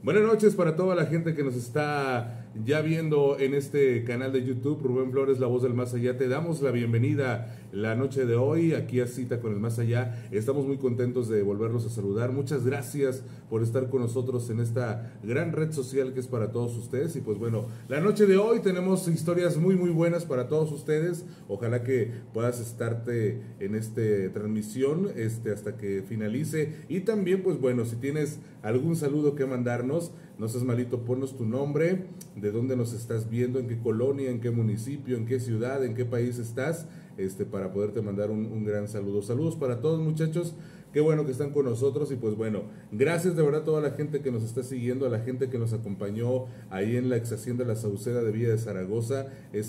Buenas noches para toda la gente que nos está ya viendo en este canal de YouTube. Rubén Flores, la voz del más allá. Te damos la bienvenida la noche de hoy aquí a Cita con el Más Allá. Estamos muy contentos de volverlos a saludar. Muchas gracias por estar con nosotros en esta gran red social que es para todos ustedes. Y pues bueno, la noche de hoy tenemos historias muy buenas para todos ustedes. Ojalá que puedas estarte en esta transmisión hasta que finalice. Y también pues bueno, si tienes algún saludo que mandarnos, no seas malito, ponnos tu nombre, de dónde nos estás viendo, en qué colonia, en qué municipio, en qué ciudad, en qué país estás, para poderte mandar un gran saludo. Saludos para todos, muchachos. Qué bueno que están con nosotros y pues bueno, gracias de verdad a toda la gente que nos está siguiendo, a la gente que nos acompañó ahí en la ex hacienda La Sauceda de Villa de Zaragoza,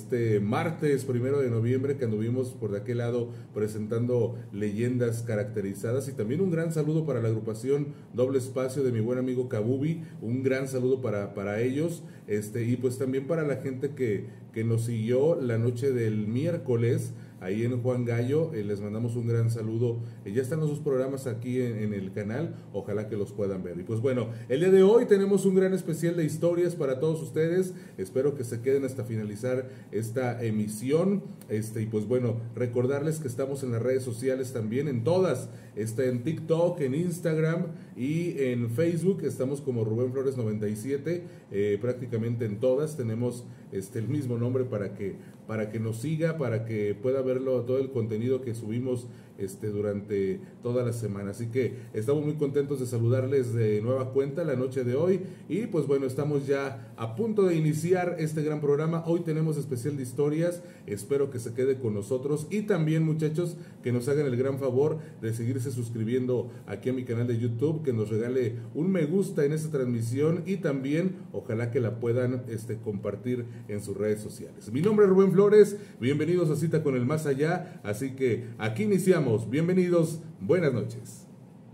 martes 1 de noviembre que anduvimos por de aquel lado presentando leyendas caracterizadas. Y también un gran saludo para la agrupación Doble Espacio de mi buen amigo Kabubi, un gran saludo para ellos, y pues también para la gente que nos siguió la noche del miércoles ahí en Juan Gallo. Les mandamos un gran saludo. Ya están los dos programas aquí en el canal, ojalá que los puedan ver. Y pues bueno, el día de hoy tenemos un gran especial de historias para todos ustedes. Espero que se queden hasta finalizar esta emisión. Y pues bueno, recordarles que estamos en las redes sociales también, en todas. En TikTok, en Instagram y en Facebook estamos como Rubén Flores 97, prácticamente en todas tenemos el mismo nombre para que nos siga, para que pueda verlo todo el contenido que subimos durante toda la semana. Así que estamos muy contentos de saludarles de nueva cuenta la noche de hoy. Y pues bueno, estamos ya a punto de iniciar este gran programa. Hoy tenemos especial de historias, espero que se quede con nosotros. Y también, muchachos, que nos hagan el gran favor de seguirse suscribiendo aquí a mi canal de YouTube, que nos regale un me gusta en esta transmisión y también ojalá que la puedan compartir en sus redes sociales. Mi nombre es Rubén Flores, bienvenidos a Cita con el Más Allá, así que aquí iniciamos. Bienvenidos, buenas noches.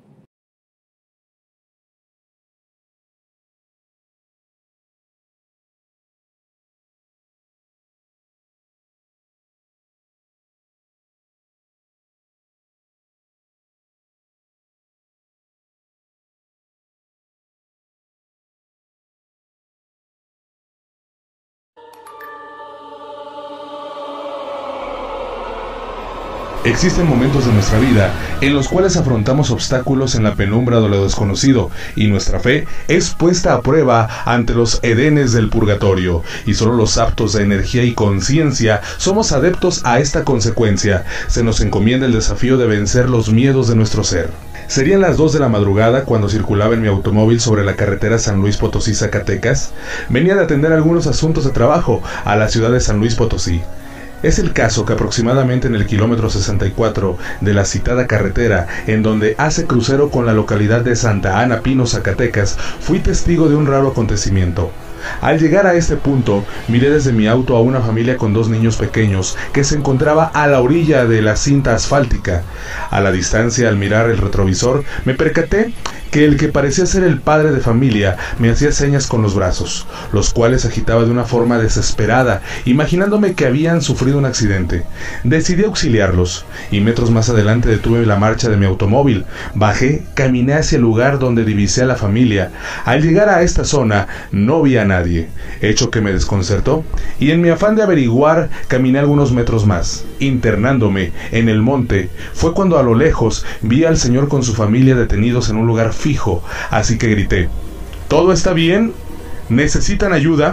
Existen momentos de nuestra vida en los cuales afrontamos obstáculos en la penumbra de lo desconocido y nuestra fe es puesta a prueba ante los edenes del purgatorio, y solo los aptos de energía y conciencia somos adeptos a esta consecuencia. Se nos encomienda el desafío de vencer los miedos de nuestro ser. Serían las 2 de la madrugada cuando circulaba en mi automóvil sobre la carretera San Luis Potosí-Zacatecas. Venía de atender algunos asuntos de trabajo a la ciudad de San Luis Potosí. Es el caso que aproximadamente en el kilómetro 64 de la citada carretera, en donde hace crucero con la localidad de Santa Ana Pino, Zacatecas, fui testigo de un raro acontecimiento. Al llegar a este punto, miré desde mi auto a una familia con 2 niños pequeños que se encontraba a la orilla de la cinta asfáltica. A la distancia, al mirar el retrovisor, me percaté que el que parecía ser el padre de familia me hacía señas con los brazos, los cuales agitaba de una forma desesperada, imaginándome que habían sufrido un accidente. Decidí auxiliarlos, y metros más adelante detuve la marcha de mi automóvil. Bajé, caminé hacia el lugar donde divisé a la familia. Al llegar a esta zona, no vi a nadie, hecho que me desconcertó, y en mi afán de averiguar, caminé algunos metros más. Internándome en el monte, fue cuando a lo lejos vi al señor con su familia detenidos en un lugar fijo, así que grité: ¿todo está bien? ¿Necesitan ayuda?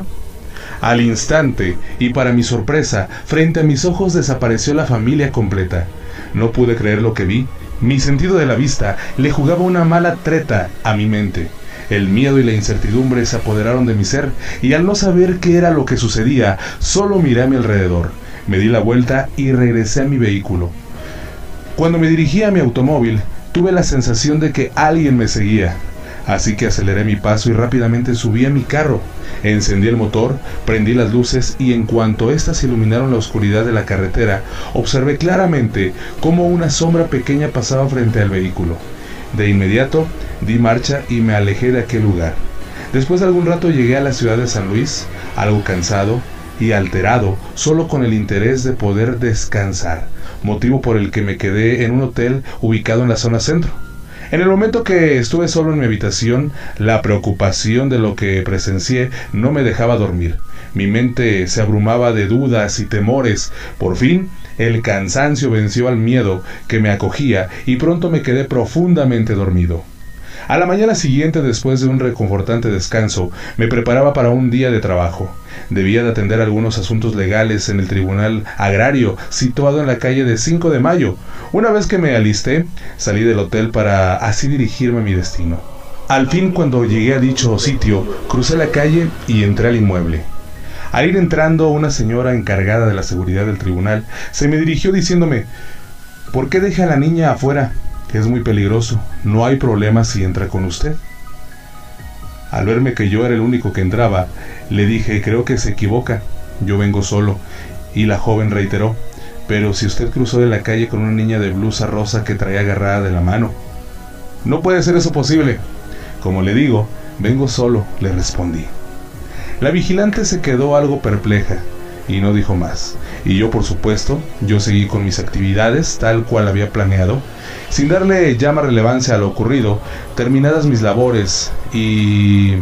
Al instante, y para mi sorpresa, frente a mis ojos desapareció la familia completa. No pude creer lo que vi. Mi sentido de la vista le jugaba una mala treta a mi mente. El miedo y la incertidumbre se apoderaron de mi ser, y al no saber qué era lo que sucedía, solo miré a mi alrededor. Me di la vuelta y regresé a mi vehículo. Cuando me dirigía a mi automóvil, tuve la sensación de que alguien me seguía, así que aceleré mi paso y rápidamente subí a mi carro. Encendí el motor, prendí las luces y en cuanto éstas iluminaron la oscuridad de la carretera, observé claramente cómo una sombra pequeña pasaba frente al vehículo. De inmediato di marcha y me alejé de aquel lugar. Después de algún rato llegué a la ciudad de San Luis, algo cansado y alterado, solo con el interés de poder descansar, motivo por el que me quedé en un hotel ubicado en la zona centro. En el momento que estuve solo en mi habitación, la preocupación de lo que presencié no me dejaba dormir. Mi mente se abrumaba de dudas y temores. Por fin, el cansancio venció al miedo que me acogía y pronto me quedé profundamente dormido. A la mañana siguiente, después de un reconfortante descanso, me preparaba para un día de trabajo. Debía de atender algunos asuntos legales en el Tribunal Agrario, situado en la calle de 5 de Mayo. Una vez que me alisté, salí del hotel para así dirigirme a mi destino. Al fin, cuando llegué a dicho sitio, crucé la calle y entré al inmueble. Al ir entrando, una señora encargada de la seguridad del tribunal se me dirigió diciéndome: «¿Por qué deja a la niña afuera? Es muy peligroso. No hay problema si entra con usted». Al verme que yo era el único que entraba, le dije: «Creo que se equivoca. Yo vengo solo». Y la joven reiteró: «Pero si usted cruzó de la calle con una niña de blusa rosa que traía agarrada de la mano». «No puede ser eso posible». «Como le digo, vengo solo», le respondí. La vigilante se quedó algo perpleja y no dijo más. Y yo, por supuesto, seguí con mis actividades tal cual había planeado, sin darle ya más relevancia a lo ocurrido. Terminadas mis labores y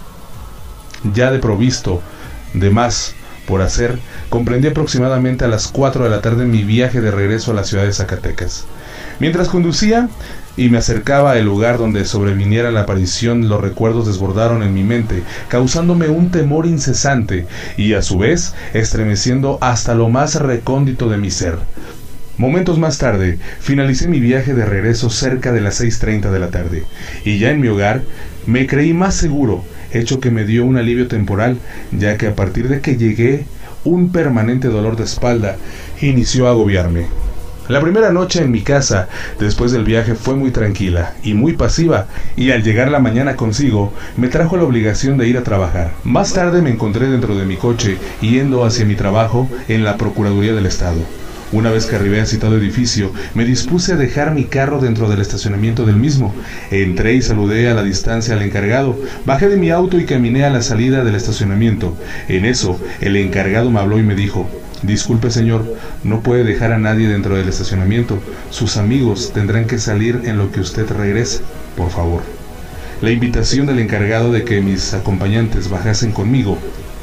ya de provisto de más por hacer, comprendí aproximadamente a las 4 de la tarde mi viaje de regreso a la ciudad de Zacatecas. Mientras conducía y me acercaba al lugar donde sobreviniera la aparición, los recuerdos desbordaron en mi mente, causándome un temor incesante y a su vez estremeciendo hasta lo más recóndito de mi ser. Momentos más tarde, finalicé mi viaje de regreso cerca de las 6:30 de la tarde, y ya en mi hogar me creí más seguro, hecho que me dio un alivio temporal, ya que a partir de que llegué, un permanente dolor de espalda inició a agobiarme. La primera noche en mi casa, después del viaje, fue muy tranquila y muy pasiva, y al llegar la mañana consigo, me trajo la obligación de ir a trabajar. Más tarde me encontré dentro de mi coche, yendo hacia mi trabajo en la Procuraduría del Estado. Una vez que arribé al citado edificio, me dispuse a dejar mi carro dentro del estacionamiento del mismo. Entré y saludé a la distancia al encargado. Bajé de mi auto y caminé a la salida del estacionamiento. En eso, el encargado me habló y me dijo: «Disculpe, señor, no puede dejar a nadie dentro del estacionamiento. Sus amigos tendrán que salir en lo que usted regrese, por favor». La invitación del encargado de que mis acompañantes bajasen conmigo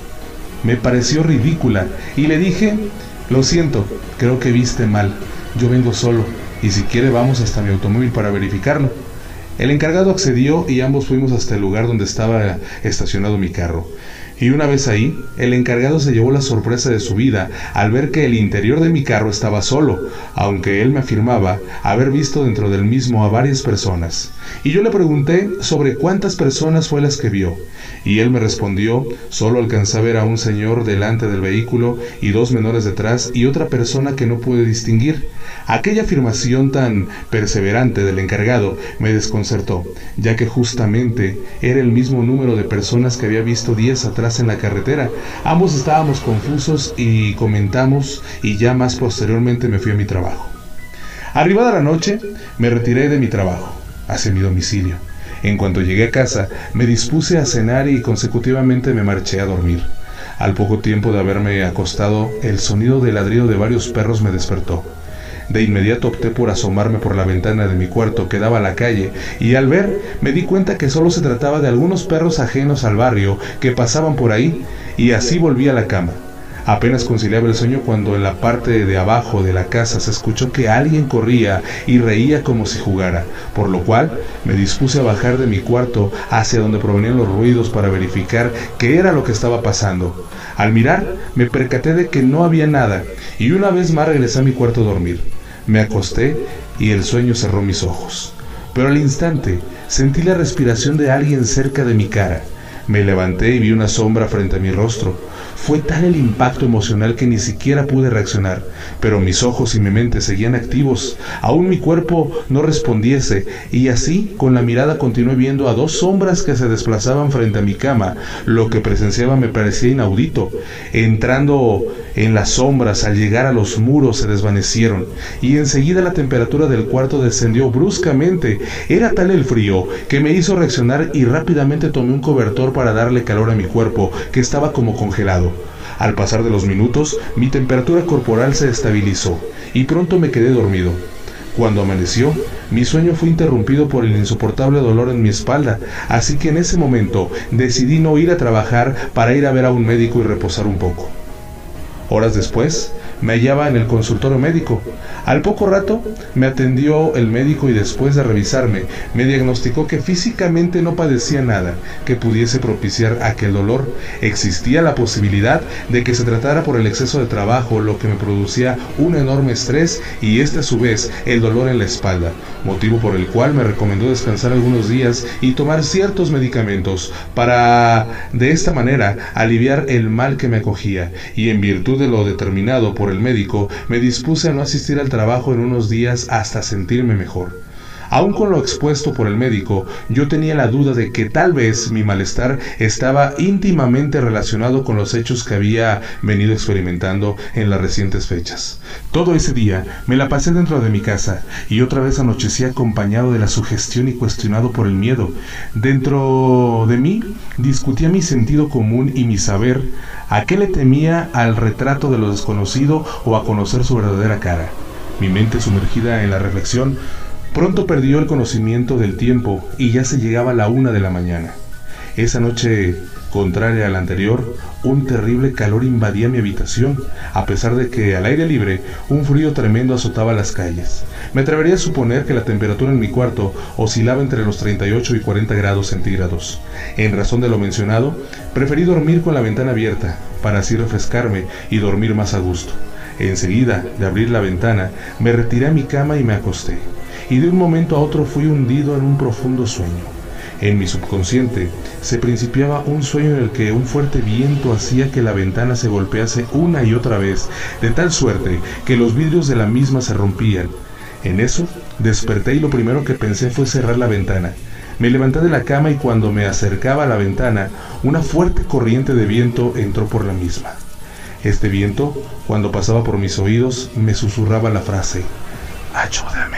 me pareció ridícula y le dije: «Lo siento, creo que viste mal. Yo vengo solo, y si quiere vamos hasta mi automóvil para verificarlo». El encargado accedió y ambos fuimos hasta el lugar donde estaba estacionado mi carro. Y una vez ahí, el encargado se llevó la sorpresa de su vida al ver que el interior de mi carro estaba solo, aunque él me afirmaba haber visto dentro del mismo a varias personas. Y yo le pregunté sobre cuántas personas fue las que vio, y él me respondió: «Solo alcancé a ver a un señor delante del vehículo y 2 menores detrás y otra persona que no pude distinguir». Aquella afirmación tan perseverante del encargado me desconcertó, ya que justamente era el mismo número de personas que había visto días atrás en la carretera. Ambos estábamos confusos y comentamos, y ya más posteriormente me fui a mi trabajo. Arribada la noche, me retiré de mi trabajo hacia mi domicilio. En cuanto llegué a casa, me dispuse a cenar y consecutivamente me marché a dormir. Al poco tiempo de haberme acostado, el sonido del ladrido de varios perros me despertó. De inmediato opté por asomarme por la ventana de mi cuarto que daba a la calle, y al ver me di cuenta que solo se trataba de algunos perros ajenos al barrio que pasaban por ahí, y así volví a la cama. Apenas conciliaba el sueño cuando en la parte de abajo de la casa se escuchó que alguien corría y reía como si jugara, por lo cual me dispuse a bajar de mi cuarto hacia donde provenían los ruidos para verificar qué era lo que estaba pasando. Al mirar, me percaté de que no había nada, y una vez más regresé a mi cuarto a dormir. Me acosté y el sueño cerró mis ojos. Pero al instante sentí la respiración de alguien cerca de mi cara. Me levanté y vi una sombra frente a mi rostro. Fue tal el impacto emocional que ni siquiera pude reaccionar, pero mis ojos y mi mente seguían activos, aún mi cuerpo no respondiese, y así con la mirada continué viendo a 2 sombras que se desplazaban frente a mi cama. Lo que presenciaba me parecía inaudito. Entrando en las sombras, al llegar a los muros se desvanecieron, y enseguida la temperatura del cuarto descendió bruscamente. Era tal el frío que me hizo reaccionar y rápidamente tomé un cobertor para darle calor a mi cuerpo, que estaba como congelado. Al pasar de los minutos, mi temperatura corporal se estabilizó y pronto me quedé dormido. Cuando amaneció, mi sueño fue interrumpido por el insoportable dolor en mi espalda, así que en ese momento decidí no ir a trabajar para ir a ver a un médico y reposar un poco. Horas después, me hallaba en el consultorio médico. Al poco rato me atendió el médico y después de revisarme, me diagnosticó que físicamente no padecía nada que pudiese propiciar aquel dolor. Existía la posibilidad de que se tratara por el exceso de trabajo, lo que me producía un enorme estrés y a su vez el dolor en la espalda, motivo por el cual me recomendó descansar algunos días y tomar ciertos medicamentos para de esta manera aliviar el mal que me acogía, y en virtud de lo determinado por el médico, me dispuse a no asistir al trabajo en unos días hasta sentirme mejor. Aún con lo expuesto por el médico, yo tenía la duda de que tal vez mi malestar estaba íntimamente relacionado con los hechos que había venido experimentando en las recientes fechas. Todo ese día me la pasé dentro de mi casa y otra vez anochecí acompañado de la sugestión y cuestionado por el miedo. Dentro de mí discutía mi sentido común y mi saber a qué le temía, al retrato de lo desconocido o a conocer su verdadera cara. Mi mente, sumergida en la reflexión, pronto perdió el conocimiento del tiempo y ya se llegaba a la 1 de la mañana. Esa noche, contraria a la anterior, un terrible calor invadía mi habitación, a pesar de que al aire libre un frío tremendo azotaba las calles. Me atrevería a suponer que la temperatura en mi cuarto oscilaba entre los 38 y 40 grados centígrados. En razón de lo mencionado, preferí dormir con la ventana abierta, para así refrescarme y dormir más a gusto. Enseguida de abrir la ventana, me retiré a mi cama y me acosté. Y de un momento a otro fui hundido en un profundo sueño. En mi subconsciente se principiaba un sueño en el que un fuerte viento hacía que la ventana se golpease una y otra vez, de tal suerte que los vidrios de la misma se rompían. En eso desperté y lo primero que pensé fue cerrar la ventana. Me levanté de la cama y cuando me acercaba a la ventana, una fuerte corriente de viento entró por la misma. Este viento, cuando pasaba por mis oídos, me susurraba la frase: «Ayúdame,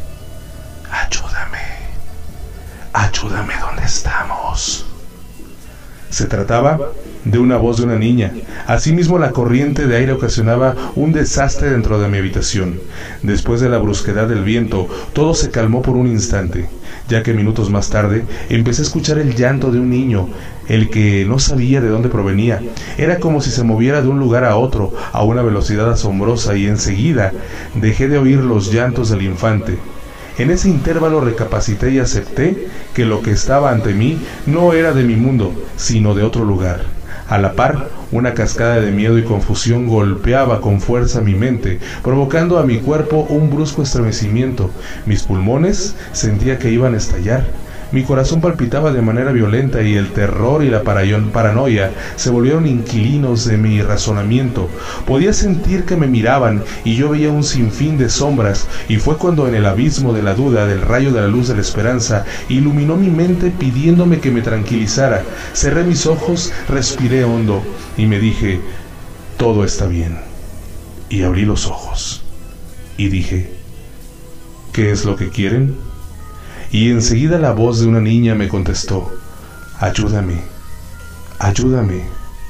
ayúdame, ayúdame, ¿dónde estamos?». Se trataba de una voz de una niña. Asimismo, la corriente de aire ocasionaba un desastre dentro de mi habitación. Después de la brusquedad del viento, todo se calmó por un instante, ya que minutos más tarde empecé a escuchar el llanto de un niño, el que no sabía de dónde provenía. Era como si se moviera de un lugar a otro a una velocidad asombrosa, y enseguida dejé de oír los llantos del infante. En ese intervalo recapacité y acepté que lo que estaba ante mí no era de mi mundo, sino de otro lugar. A la par, una cascada de miedo y confusión golpeaba con fuerza mi mente, provocando a mi cuerpo un brusco estremecimiento. Mis pulmones sentía que iban a estallar. Mi corazón palpitaba de manera violenta y el terror y la paranoia se volvieron inquilinos de mi razonamiento. Podía sentir que me miraban y yo veía un sinfín de sombras, y fue cuando en el abismo de la duda, del rayo de la luz de la esperanza, iluminó mi mente pidiéndome que me tranquilizara. Cerré mis ojos, respiré hondo y me dije: «Todo está bien». Y abrí los ojos y dije: «¿Qué es lo que quieren?». Y enseguida la voz de una niña me contestó: «Ayúdame, ayúdame,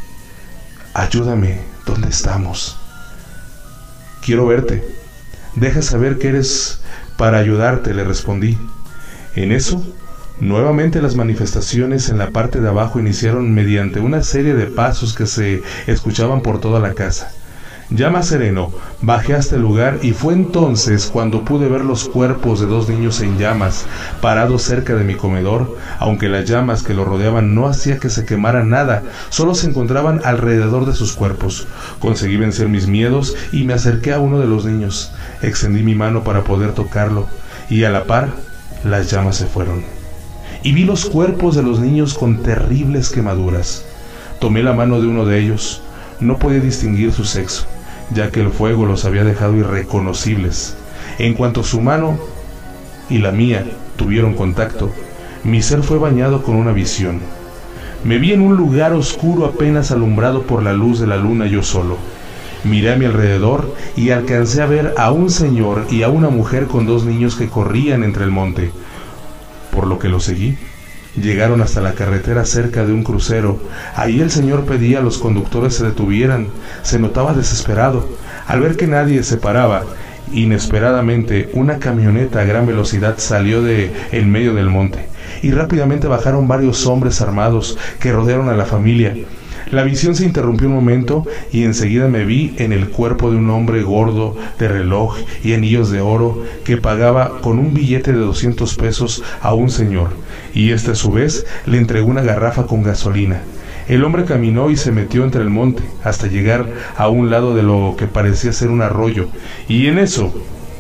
ayúdame, ¿dónde estamos?». «Quiero verte, deja saber que eres para ayudarte», le respondí. En eso, nuevamente las manifestaciones en la parte de abajo iniciaron mediante una serie de pasos que se escuchaban por toda la casa. Ya más sereno, bajé hasta el lugar y fue entonces cuando pude ver los cuerpos de dos niños en llamas, parados cerca de mi comedor, aunque las llamas que lo rodeaban no hacía que se quemara nada, solo se encontraban alrededor de sus cuerpos. Conseguí vencer mis miedos y me acerqué a uno de los niños, extendí mi mano para poder tocarlo, y a la par, las llamas se fueron. Y vi los cuerpos de los niños con terribles quemaduras. Tomé la mano de uno de ellos. No podía distinguir su sexo, ya que el fuego los había dejado irreconocibles. En cuanto su mano y la mía tuvieron contacto, mi ser fue bañado con una visión. Me vi en un lugar oscuro apenas alumbrado por la luz de la luna yo solo. Miré a mi alrededor y alcancé a ver a un señor y a una mujer con dos niños que corrían entre el monte, por lo que lo seguí. Llegaron hasta la carretera cerca de un crucero. Ahí el señor pedía a los conductores se detuvieran. Se notaba desesperado. Al ver que nadie se paraba Inesperadamente, una camioneta a gran velocidad salió de en medio del monte, y rápidamente bajaron varios hombres armados que rodearon a la familia. La visión se interrumpió un momento y enseguida me vi en el cuerpo de un hombre gordo, de reloj y anillos de oro, que pagaba con un billete de 200 pesos a un señor, y este a su vez le entregó una garrafa con gasolina. El hombre caminó y se metió entre el monte hasta llegar a un lado de lo que parecía ser un arroyo, y en eso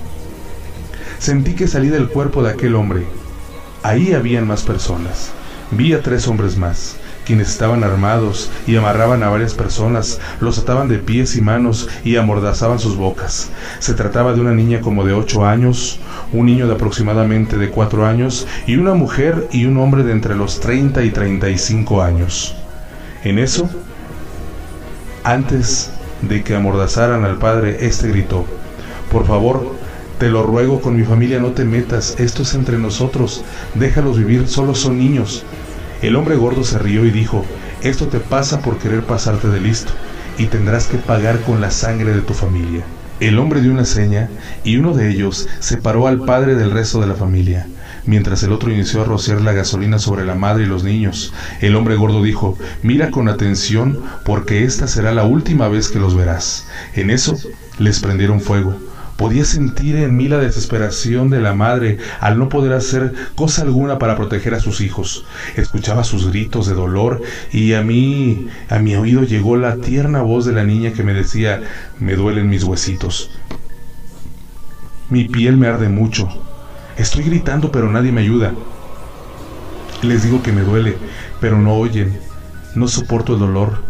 sentí que salí del cuerpo de aquel hombre. Ahí habían más personas. Vi a 3 hombres más, quienes estaban armados y amarraban a varias personas, los ataban de pies y manos y amordazaban sus bocas. Se trataba de una niña como de 8 años, un niño de aproximadamente de 4 años y una mujer y un hombre de entre los 30 y 35 años. En eso, antes de que amordazaran al padre, este gritó: «Por favor, te lo ruego, con mi familia no te metas, esto es entre nosotros, déjalos vivir, solo son niños». El hombre gordo se rió y dijo: «Esto te pasa por querer pasarte de listo, y tendrás que pagar con la sangre de tu familia». El hombre dio una seña, y uno de ellos separó al padre del resto de la familia, mientras el otro inició a rociar la gasolina sobre la madre y los niños. El hombre gordo dijo: «Mira con atención, porque esta será la última vez que los verás». En eso les prendieron fuego. Podía sentir en mí la desesperación de la madre al no poder hacer cosa alguna para proteger a sus hijos. Escuchaba sus gritos de dolor y a mi oído llegó la tierna voz de la niña que me decía: «Me duelen mis huesitos. Mi piel me arde mucho. Estoy gritando pero nadie me ayuda. Les digo que me duele, pero no oyen. No soporto el dolor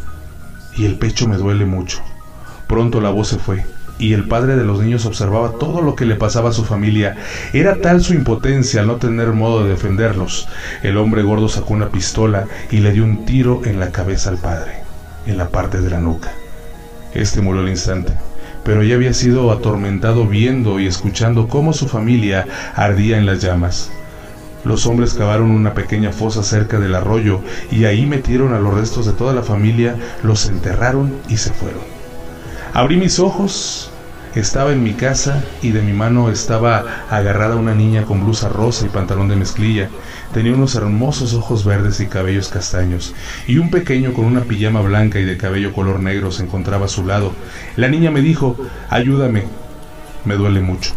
y el pecho me duele mucho». Pronto la voz se fue, y el padre de los niños observaba todo lo que le pasaba a su familia. Era tal su impotencia al no tener modo de defenderlos. El hombre gordo sacó una pistola y le dio un tiro en la cabeza al padre, en la parte de la nuca. Este murió al instante, pero ya había sido atormentado viendo y escuchando cómo su familia ardía en las llamas. Los hombres cavaron una pequeña fosa cerca del arroyo y ahí metieron a los restos de toda la familia, los enterraron y se fueron. Abrí mis ojos, estaba en mi casa y de mi mano estaba agarrada una niña con blusa rosa y pantalón de mezclilla. Tenía unos hermosos ojos verdes y cabellos castaños, y un pequeño con una pijama blanca y de cabello color negro se encontraba a su lado. La niña me dijo: «Ayúdame, me duele mucho».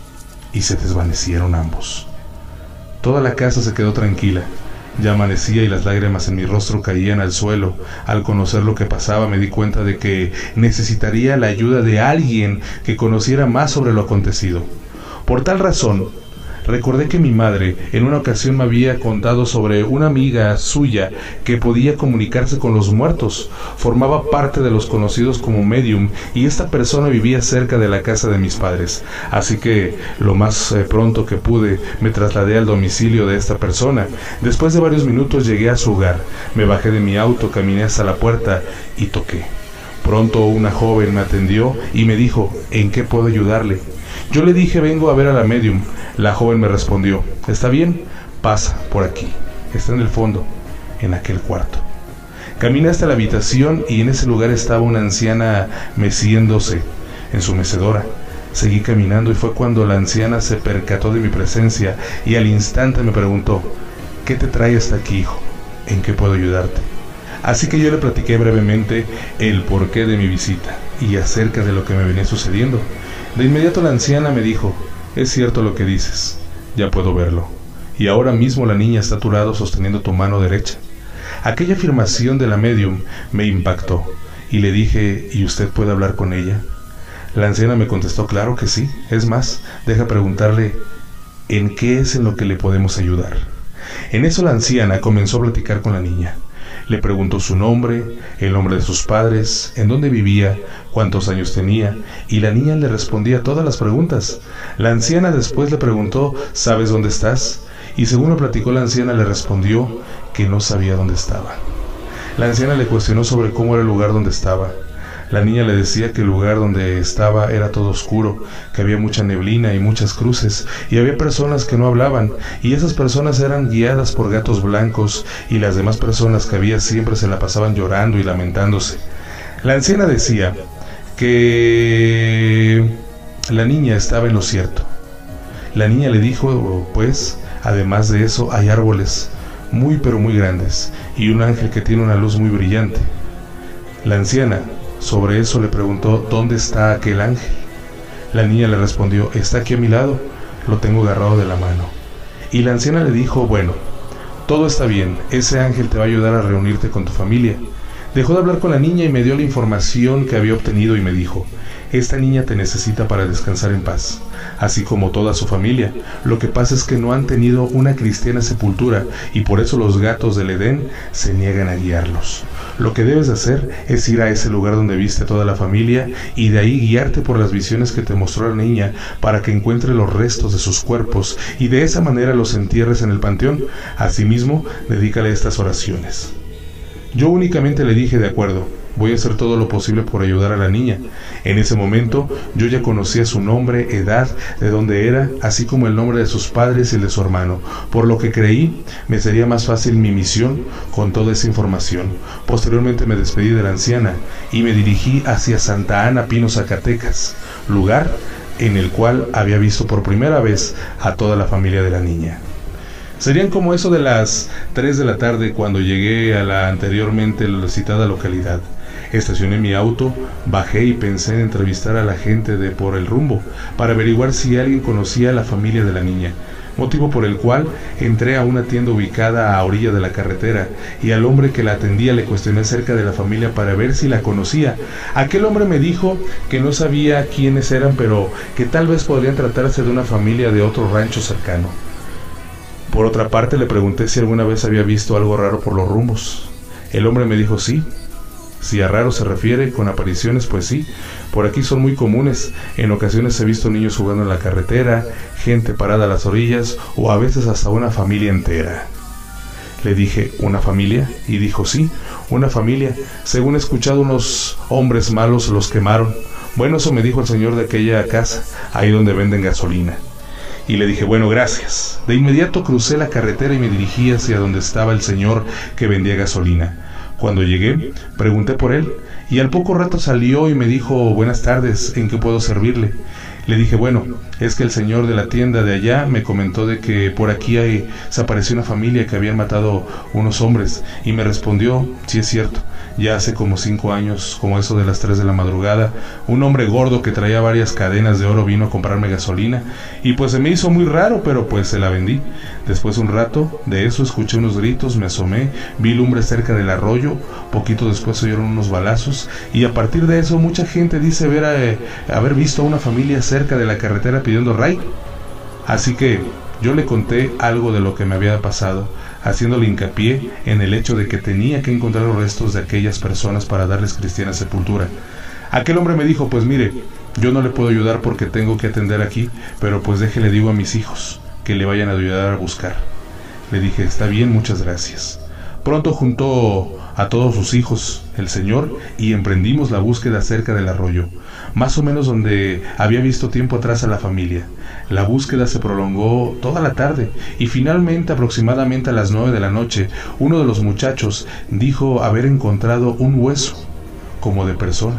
Y se desvanecieron ambos. Toda la casa se quedó tranquila. Ya amanecía y las lágrimas en mi rostro caían al suelo. Al conocer lo que pasaba me di cuenta de que necesitaría la ayuda de alguien que conociera más sobre lo acontecido. Por tal razón, recordé que mi madre en una ocasión me había contado sobre una amiga suya que podía comunicarse con los muertos. Formaba parte de los conocidos como medium y esta persona vivía cerca de la casa de mis padres. Así que lo más pronto que pude me trasladé al domicilio de esta persona. Después de varios minutos llegué a su hogar. Me bajé de mi auto, caminé hasta la puerta y toqué. Pronto una joven me atendió y me dijo: «¿En qué puedo ayudarle?». Yo le dije: «Vengo a ver a la medium». La joven me respondió: «Está bien, pasa por aquí, está en el fondo, en aquel cuarto». Caminé hasta la habitación y en ese lugar estaba una anciana meciéndose en su mecedora. Seguí caminando y fue cuando la anciana se percató de mi presencia y al instante me preguntó: «¿Qué te trae hasta aquí, hijo? ¿En qué puedo ayudarte?». Así que yo le platiqué brevemente el porqué de mi visita y acerca de lo que me venía sucediendo. De inmediato la anciana me dijo: «Es cierto lo que dices, ya puedo verlo. Y ahora mismo la niña está a tu lado sosteniendo tu mano derecha». Aquella afirmación de la medium me impactó y le dije: «¿Y usted puede hablar con ella?». La anciana me contestó: «Claro que sí. Es más, deja preguntarle en qué es en lo que le podemos ayudar». En eso la anciana comenzó a platicar con la niña. Le preguntó su nombre, el nombre de sus padres, en dónde vivía, cuántos años tenía, y la niña le respondía todas las preguntas. La anciana después le preguntó: «¿Sabes dónde estás?». Y según lo platicó la anciana, le respondió que no sabía dónde estaba. La anciana le cuestionó sobre cómo era el lugar donde estaba. La niña le decía que el lugar donde estaba era todo oscuro, que había mucha neblina y muchas cruces, y había personas que no hablaban, y esas personas eran guiadas por gatos blancos, y las demás personas que había siempre se la pasaban llorando y lamentándose. La anciana decía que la niña estaba en lo cierto. La niña le dijo, pues, además de eso hay árboles muy pero muy grandes y un ángel que tiene una luz muy brillante. La anciana sobre eso le preguntó, ¿dónde está aquel ángel? La niña le respondió, está aquí a mi lado, lo tengo agarrado de la mano. Y la anciana le dijo, bueno, todo está bien, ese ángel te va a ayudar a reunirte con tu familia. Dejó de hablar con la niña y me dio la información que había obtenido y me dijo, esta niña te necesita para descansar en paz, así como toda su familia. Lo que pasa es que no han tenido una cristiana sepultura y por eso los gatos del Edén se niegan a guiarlos. Lo que debes hacer es ir a ese lugar donde viste a toda la familia y de ahí guiarte por las visiones que te mostró la niña para que encuentre los restos de sus cuerpos y de esa manera los entierres en el panteón. Asimismo, dedícale estas oraciones. Yo únicamente le dije, de acuerdo, voy a hacer todo lo posible por ayudar a la niña. En ese momento yo ya conocía su nombre, edad, de dónde era, así como el nombre de sus padres y el de su hermano, por lo que creí me sería más fácil mi misión con toda esa información. Posteriormente me despedí de la anciana y me dirigí hacia Santa Ana Pino, Zacatecas, lugar en el cual había visto por primera vez a toda la familia de la niña. Serían como eso de las 3 de la tarde cuando llegué a la anteriormente citada localidad. Estacioné mi auto, bajé y pensé en entrevistar a la gente de por el rumbo para averiguar si alguien conocía a la familia de la niña, motivo por el cual entré a una tienda ubicada a orilla de la carretera y al hombre que la atendía le cuestioné acerca de la familia para ver si la conocía. Aquel hombre me dijo que no sabía quiénes eran, pero que tal vez podrían tratarse de una familia de otro rancho cercano. Por otra parte, le pregunté si alguna vez había visto algo raro por los rumbos. El hombre me dijo sí. Si a raro se refiere, con apariciones, pues sí. Por aquí son muy comunes. En ocasiones he visto niños jugando en la carretera, gente parada a las orillas o a veces hasta una familia entera. Le dije, ¿una familia? Y dijo, sí, una familia. Según he escuchado, unos hombres malos los quemaron. Bueno, eso me dijo el señor de aquella casa, ahí donde venden gasolina. Y le dije, bueno, gracias. De inmediato crucé la carretera y me dirigí hacia donde estaba el señor que vendía gasolina. Cuando llegué, pregunté por él, y al poco rato salió y me dijo, buenas tardes, ¿en qué puedo servirle? Le dije, bueno, es que el señor de la tienda de allá me comentó de que por aquí se apareció una familia que habían matado unos hombres, y me respondió, sí es cierto. Ya hace como 5 años, como eso de las 3 de la madrugada, un hombre gordo que traía varias cadenas de oro vino a comprarme gasolina y pues se me hizo muy raro, pero pues se la vendí. Después de un rato de eso escuché unos gritos, me asomé, vi lumbre cerca del arroyo, poquito después se oyeron unos balazos y a partir de eso mucha gente dice haber visto a una familia cerca de la carretera pidiendo ray. Así que yo le conté algo de lo que me había pasado, haciéndole hincapié en el hecho de que tenía que encontrar los restos de aquellas personas para darles cristiana sepultura. Aquel hombre me dijo, pues mire, yo no le puedo ayudar porque tengo que atender aquí, pero pues déjele digo a mis hijos que le vayan a ayudar a buscar. Le dije, está bien, muchas gracias. Pronto juntó a todos sus hijos, el señor, y emprendimos la búsqueda cerca del arroyo, más o menos donde había visto tiempo atrás a la familia. La búsqueda se prolongó toda la tarde y finalmente, aproximadamente a las 9 de la noche, uno de los muchachos dijo haber encontrado un hueso, como de persona.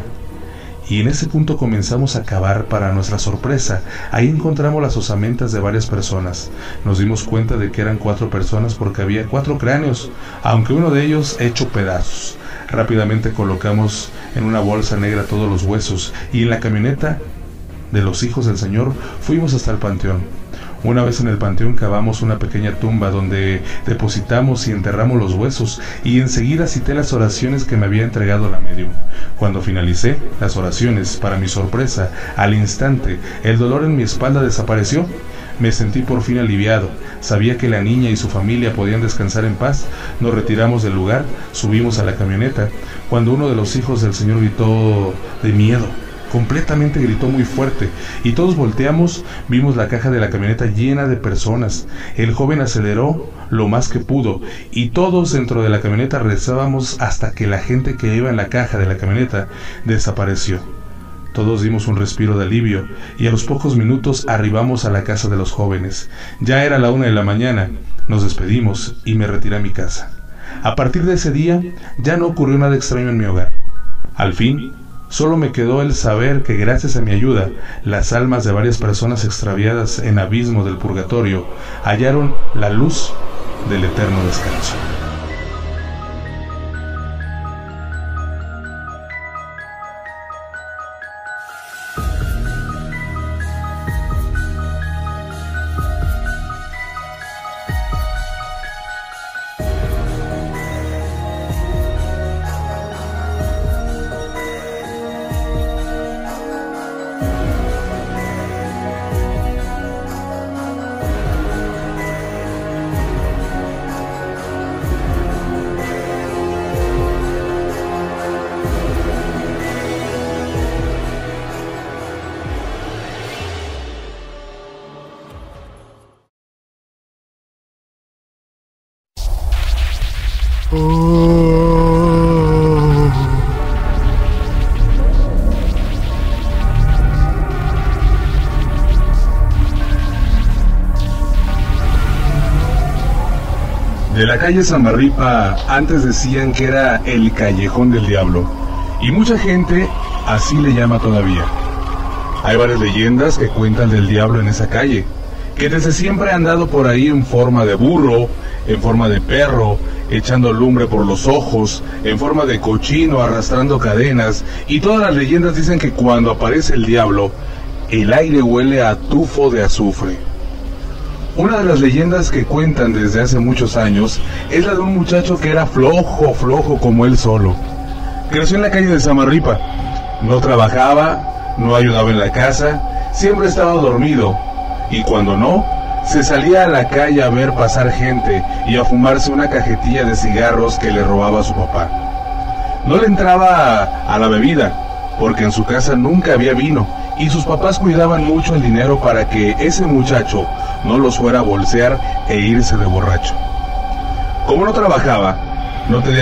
Y en ese punto comenzamos a cavar. Para nuestra sorpresa, ahí encontramos las osamentas de varias personas. Nos dimos cuenta de que eran 4 personas porque había 4 cráneos, aunque uno de ellos hecho pedazos. Rápidamente colocamos en una bolsa negra todos los huesos y en la camioneta de los hijos del Señor fuimos hasta el panteón. Una vez en el panteón cavamos una pequeña tumba donde depositamos y enterramos los huesos y enseguida cité las oraciones que me había entregado la médium. Cuando finalicé las oraciones, para mi sorpresa, al instante el dolor en mi espalda desapareció. Me sentí por fin aliviado. Sabía que la niña y su familia podían descansar en paz. Nos retiramos del lugar, subimos a la camioneta, cuando uno de los hijos del Señor gritó de miedo. Completamente gritó muy fuerte y todos volteamos, vimos la caja de la camioneta llena de personas. El joven aceleró lo más que pudo y todos dentro de la camioneta rezábamos hasta que la gente que iba en la caja de la camioneta desapareció. Todos dimos un respiro de alivio y a los pocos minutos arribamos a la casa de los jóvenes. Ya era la 1 de la mañana, nos despedimos y me retiré a mi casa. A partir de ese día ya no ocurrió nada extraño en mi hogar. Al fin, Solo me quedó el saber que gracias a mi ayuda, las almas de varias personas extraviadas en abismos del purgatorio hallaron la luz del eterno descanso. De la calle Samarripa antes decían que era el Callejón del Diablo, y mucha gente así le llama todavía. Hay varias leyendas que cuentan del diablo en esa calle, que desde siempre ha andado por ahí en forma de burro, en forma de perro, echando lumbre por los ojos, en forma de cochino, arrastrando cadenas, y todas las leyendas dicen que cuando aparece el diablo, el aire huele a tufo de azufre. Una de las leyendas que cuentan desde hace muchos años es la de un muchacho que era flojo como él solo. Creció en la calle de Samarripa, no trabajaba, no ayudaba en la casa, siempre estaba dormido, y cuando no, se salía a la calle a ver pasar gente y a fumarse una cajetilla de cigarros que le robaba a su papá. No le entraba a la bebida, porque en su casa nunca había vino, y sus papás cuidaban mucho el dinero para que ese muchacho no los fuera a bolsear e irse de borracho. Como no trabajaba, no tenía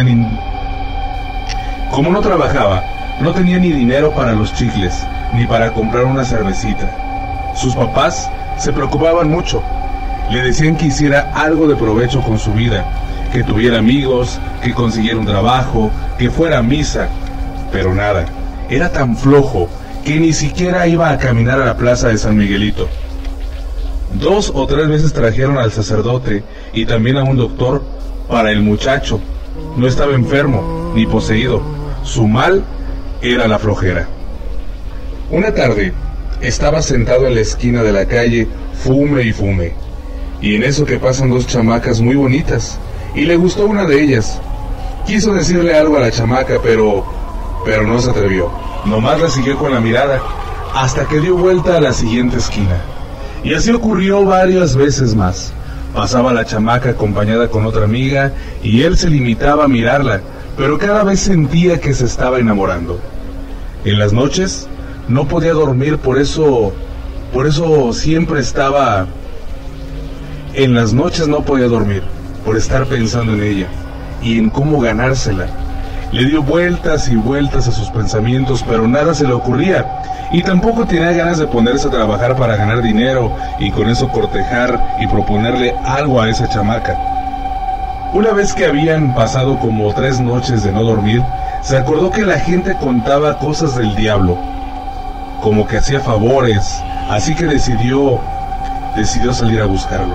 ni dinero para los chicles, ni para comprar una cervecita. Sus papás se preocupaban mucho. Le decían que hiciera algo de provecho con su vida, que tuviera amigos, que consiguiera un trabajo, que fuera a misa. Pero nada, era tan flojo que ni siquiera iba a caminar a la plaza de San Miguelito. 2 o 3 veces trajeron al sacerdote y también a un doctor para el muchacho. No estaba enfermo ni poseído, su mal era la flojera. Una tarde estaba sentado en la esquina de la calle, fume y fume, y en eso que pasan 2 chamacas muy bonitas, y le gustó una de ellas. Quiso decirle algo a la chamaca, pero no se atrevió. Nomás la siguió con la mirada, hasta que dio vuelta a la siguiente esquina. Y así ocurrió varias veces más. Pasaba la chamaca acompañada con otra amiga, y él se limitaba a mirarla, pero cada vez sentía que se estaba enamorando. En las noches no podía dormir, por eso siempre estaba... En las noches no podía dormir, por estar pensando en ella, y en cómo ganársela. Le dio vueltas y vueltas a sus pensamientos, pero nada se le ocurría, y tampoco tenía ganas de ponerse a trabajar para ganar dinero, y con eso cortejar y proponerle algo a esa chamaca. Una vez que habían pasado como 3 noches de no dormir, se acordó que la gente contaba cosas del diablo, como que hacía favores, así que decidió salir a buscarlo.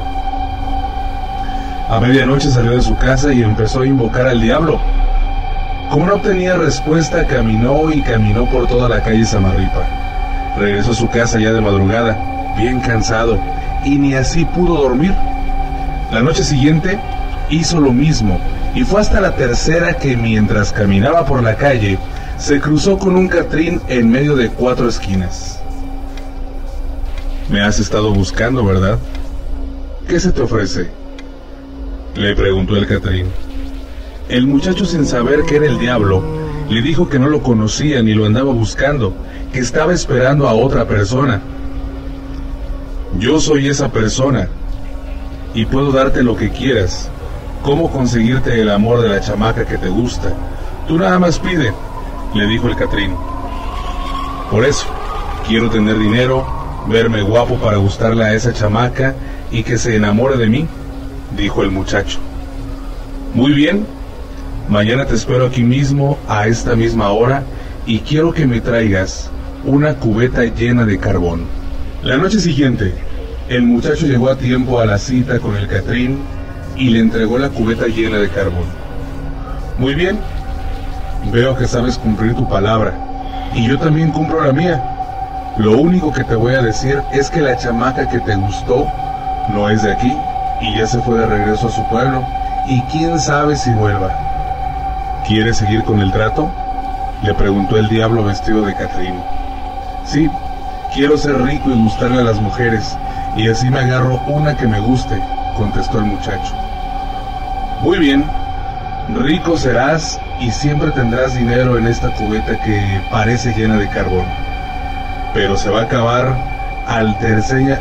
A medianoche salió de su casa y empezó a invocar al diablo. Como no obtenía respuesta, caminó y caminó por toda la calle Samarripa. Regresó a su casa ya de madrugada, bien cansado, y ni así pudo dormir. La noche siguiente hizo lo mismo, y fue hasta la tercera que mientras caminaba por la calle, se cruzó con un Catrín en medio de 4 esquinas. «Me has estado buscando, ¿verdad? ¿Qué se te ofrece?», le preguntó el Catrín. El muchacho, sin saber que era el diablo, le dijo que no lo conocía ni lo andaba buscando, que estaba esperando a otra persona. «Yo soy esa persona, y puedo darte lo que quieras. ¿Cómo conseguirte el amor de la chamaca que te gusta? Tú nada más pide», le dijo el Catrín. «Por eso, quiero tener dinero, verme guapo para gustarle a esa chamaca y que se enamore de mí», dijo el muchacho. «Muy bien, mañana te espero aquí mismo a esta misma hora y quiero que me traigas una cubeta llena de carbón. La noche siguiente, el muchacho llegó a tiempo a la cita con el Catrín y le entregó la cubeta llena de carbón. Muy bien, veo que sabes cumplir tu palabra y yo también cumplo la mía. Lo único que te voy a decir es que la chamaca que te gustó no es de aquí y ya se fue de regreso a su pueblo y quién sabe si vuelva. ¿Quieres seguir con el trato?, le preguntó el diablo vestido de Catrín. Sí, quiero ser rico y gustarle a las mujeres y así me agarro una que me guste, contestó el muchacho. Muy bien, rico serás y siempre tendrás dinero en esta cubeta que parece llena de carbón. Pero se va a acabar al tercer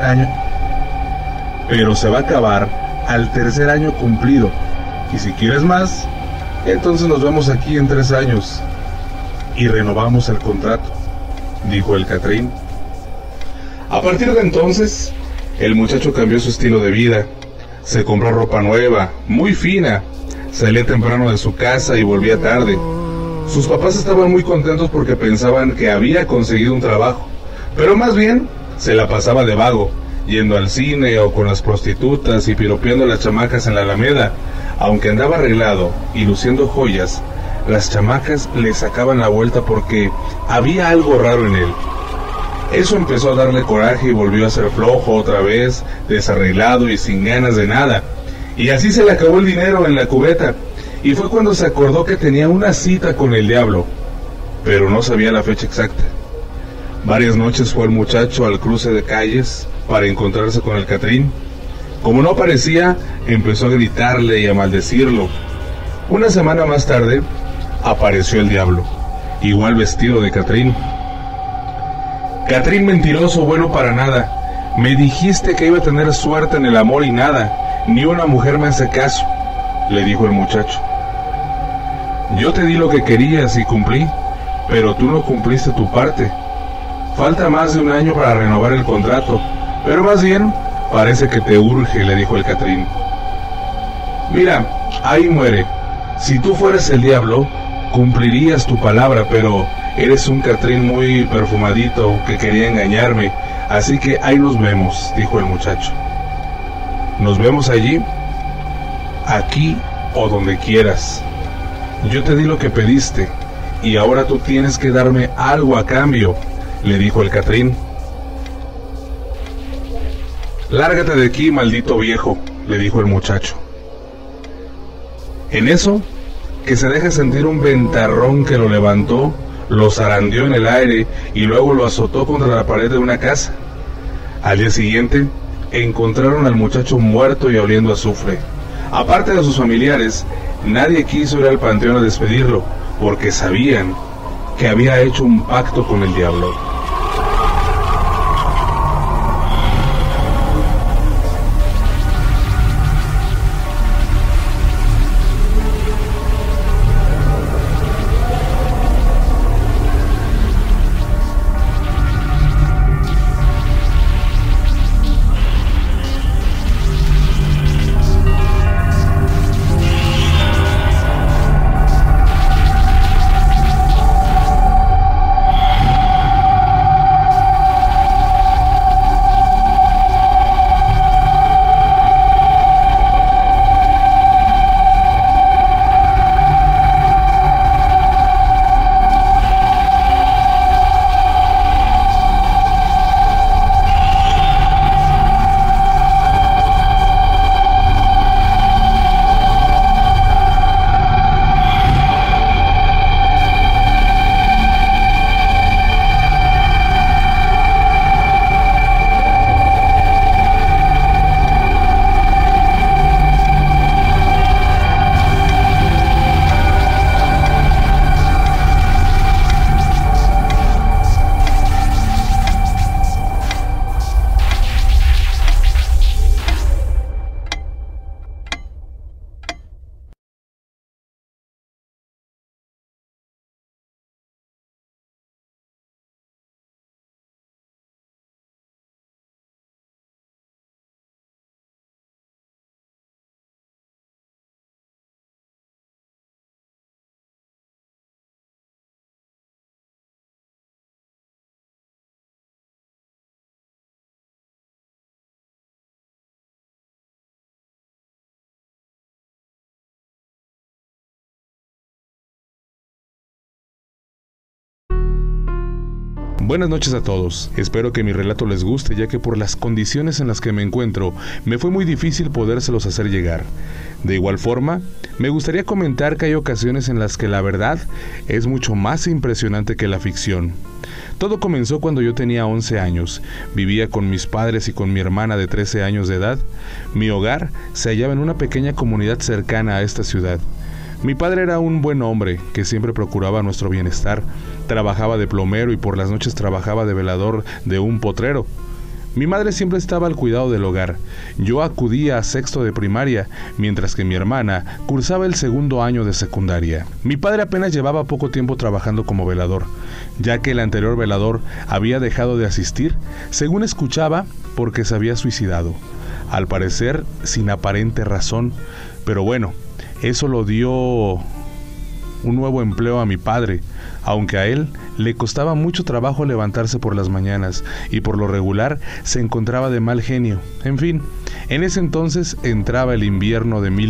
año cumplido. Y si quieres más, entonces nos vemos aquí en 3 años y renovamos el contrato, dijo el Catrín. A partir de entonces, el muchacho cambió su estilo de vida. Se compró ropa nueva, muy fina, salía temprano de su casa y volvía tarde. Sus papás estaban muy contentos porque pensaban que había conseguido un trabajo, pero más bien se la pasaba de vago, yendo al cine o con las prostitutas y piropeando a las chamacas en la Alameda. Aunque andaba arreglado y luciendo joyas, las chamacas le sacaban la vuelta porque había algo raro en él. Eso empezó a darle coraje y volvió a ser flojo otra vez, desarreglado y sin ganas de nada. Y así se le acabó el dinero en la cubeta, y fue cuando se acordó que tenía una cita con el diablo, pero no sabía la fecha exacta. Varias noches fue el muchacho al cruce de calles para encontrarse con el Catrín. Como no aparecía, empezó a gritarle y a maldecirlo. Una semana más tarde, apareció el diablo, igual vestido de Catrín. Catrín mentiroso, bueno para nada. Me dijiste que iba a tener suerte en el amor y nada, ni una mujer me hace caso, le dijo el muchacho. Yo te di lo que querías y cumplí, pero tú no cumpliste tu parte. Falta más de 1 año para renovar el contrato, pero más bien parece que te urge, le dijo el Catrín. Mira, ahí muere. Si tú fueras el diablo, cumplirías tu palabra, pero eres un Catrín muy perfumadito que quería engañarme, así que ahí nos vemos, dijo el muchacho. ¿Nos vemos allí? Aquí o donde quieras. Yo te di lo que pediste, y ahora tú tienes que darme algo a cambio, le dijo el Catrín. Lárgate de aquí, maldito viejo, le dijo el muchacho. En eso, que se deja sentir un ventarrón que lo levantó, lo zarandeó en el aire y luego lo azotó contra la pared de una casa. Al día siguiente, encontraron al muchacho muerto y oliendo a azufre. Aparte de sus familiares, nadie quiso ir al panteón a despedirlo, porque sabían que había hecho un pacto con el diablo. Buenas noches a todos. Espero que mi relato les guste, ya que por las condiciones en las que me encuentro, me fue muy difícil podérselos hacer llegar. De igual forma, me gustaría comentar que hay ocasiones en las que la verdad es mucho más impresionante que la ficción. Todo comenzó cuando yo tenía 11 años. Vivía con mis padres y con mi hermana de 13 años de edad. Mi hogar se hallaba en una pequeña comunidad cercana a esta ciudad. Mi padre era un buen hombre que siempre procuraba nuestro bienestar. Trabajaba de plomero y por las noches trabajaba de velador de un potrero. Mi madre siempre estaba al cuidado del hogar. Yo acudía a sexto de primaria, mientras que mi hermana cursaba el segundo año de secundaria. Mi padre apenas llevaba poco tiempo trabajando como velador, ya que el anterior velador había dejado de asistir, según escuchaba, porque se había suicidado. Al parecer, sin aparente razón, pero bueno, eso lo dio un nuevo empleo a mi padre, aunque a él le costaba mucho trabajo levantarse por las mañanas y por lo regular se encontraba de mal genio. En fin, en ese entonces entraba el invierno de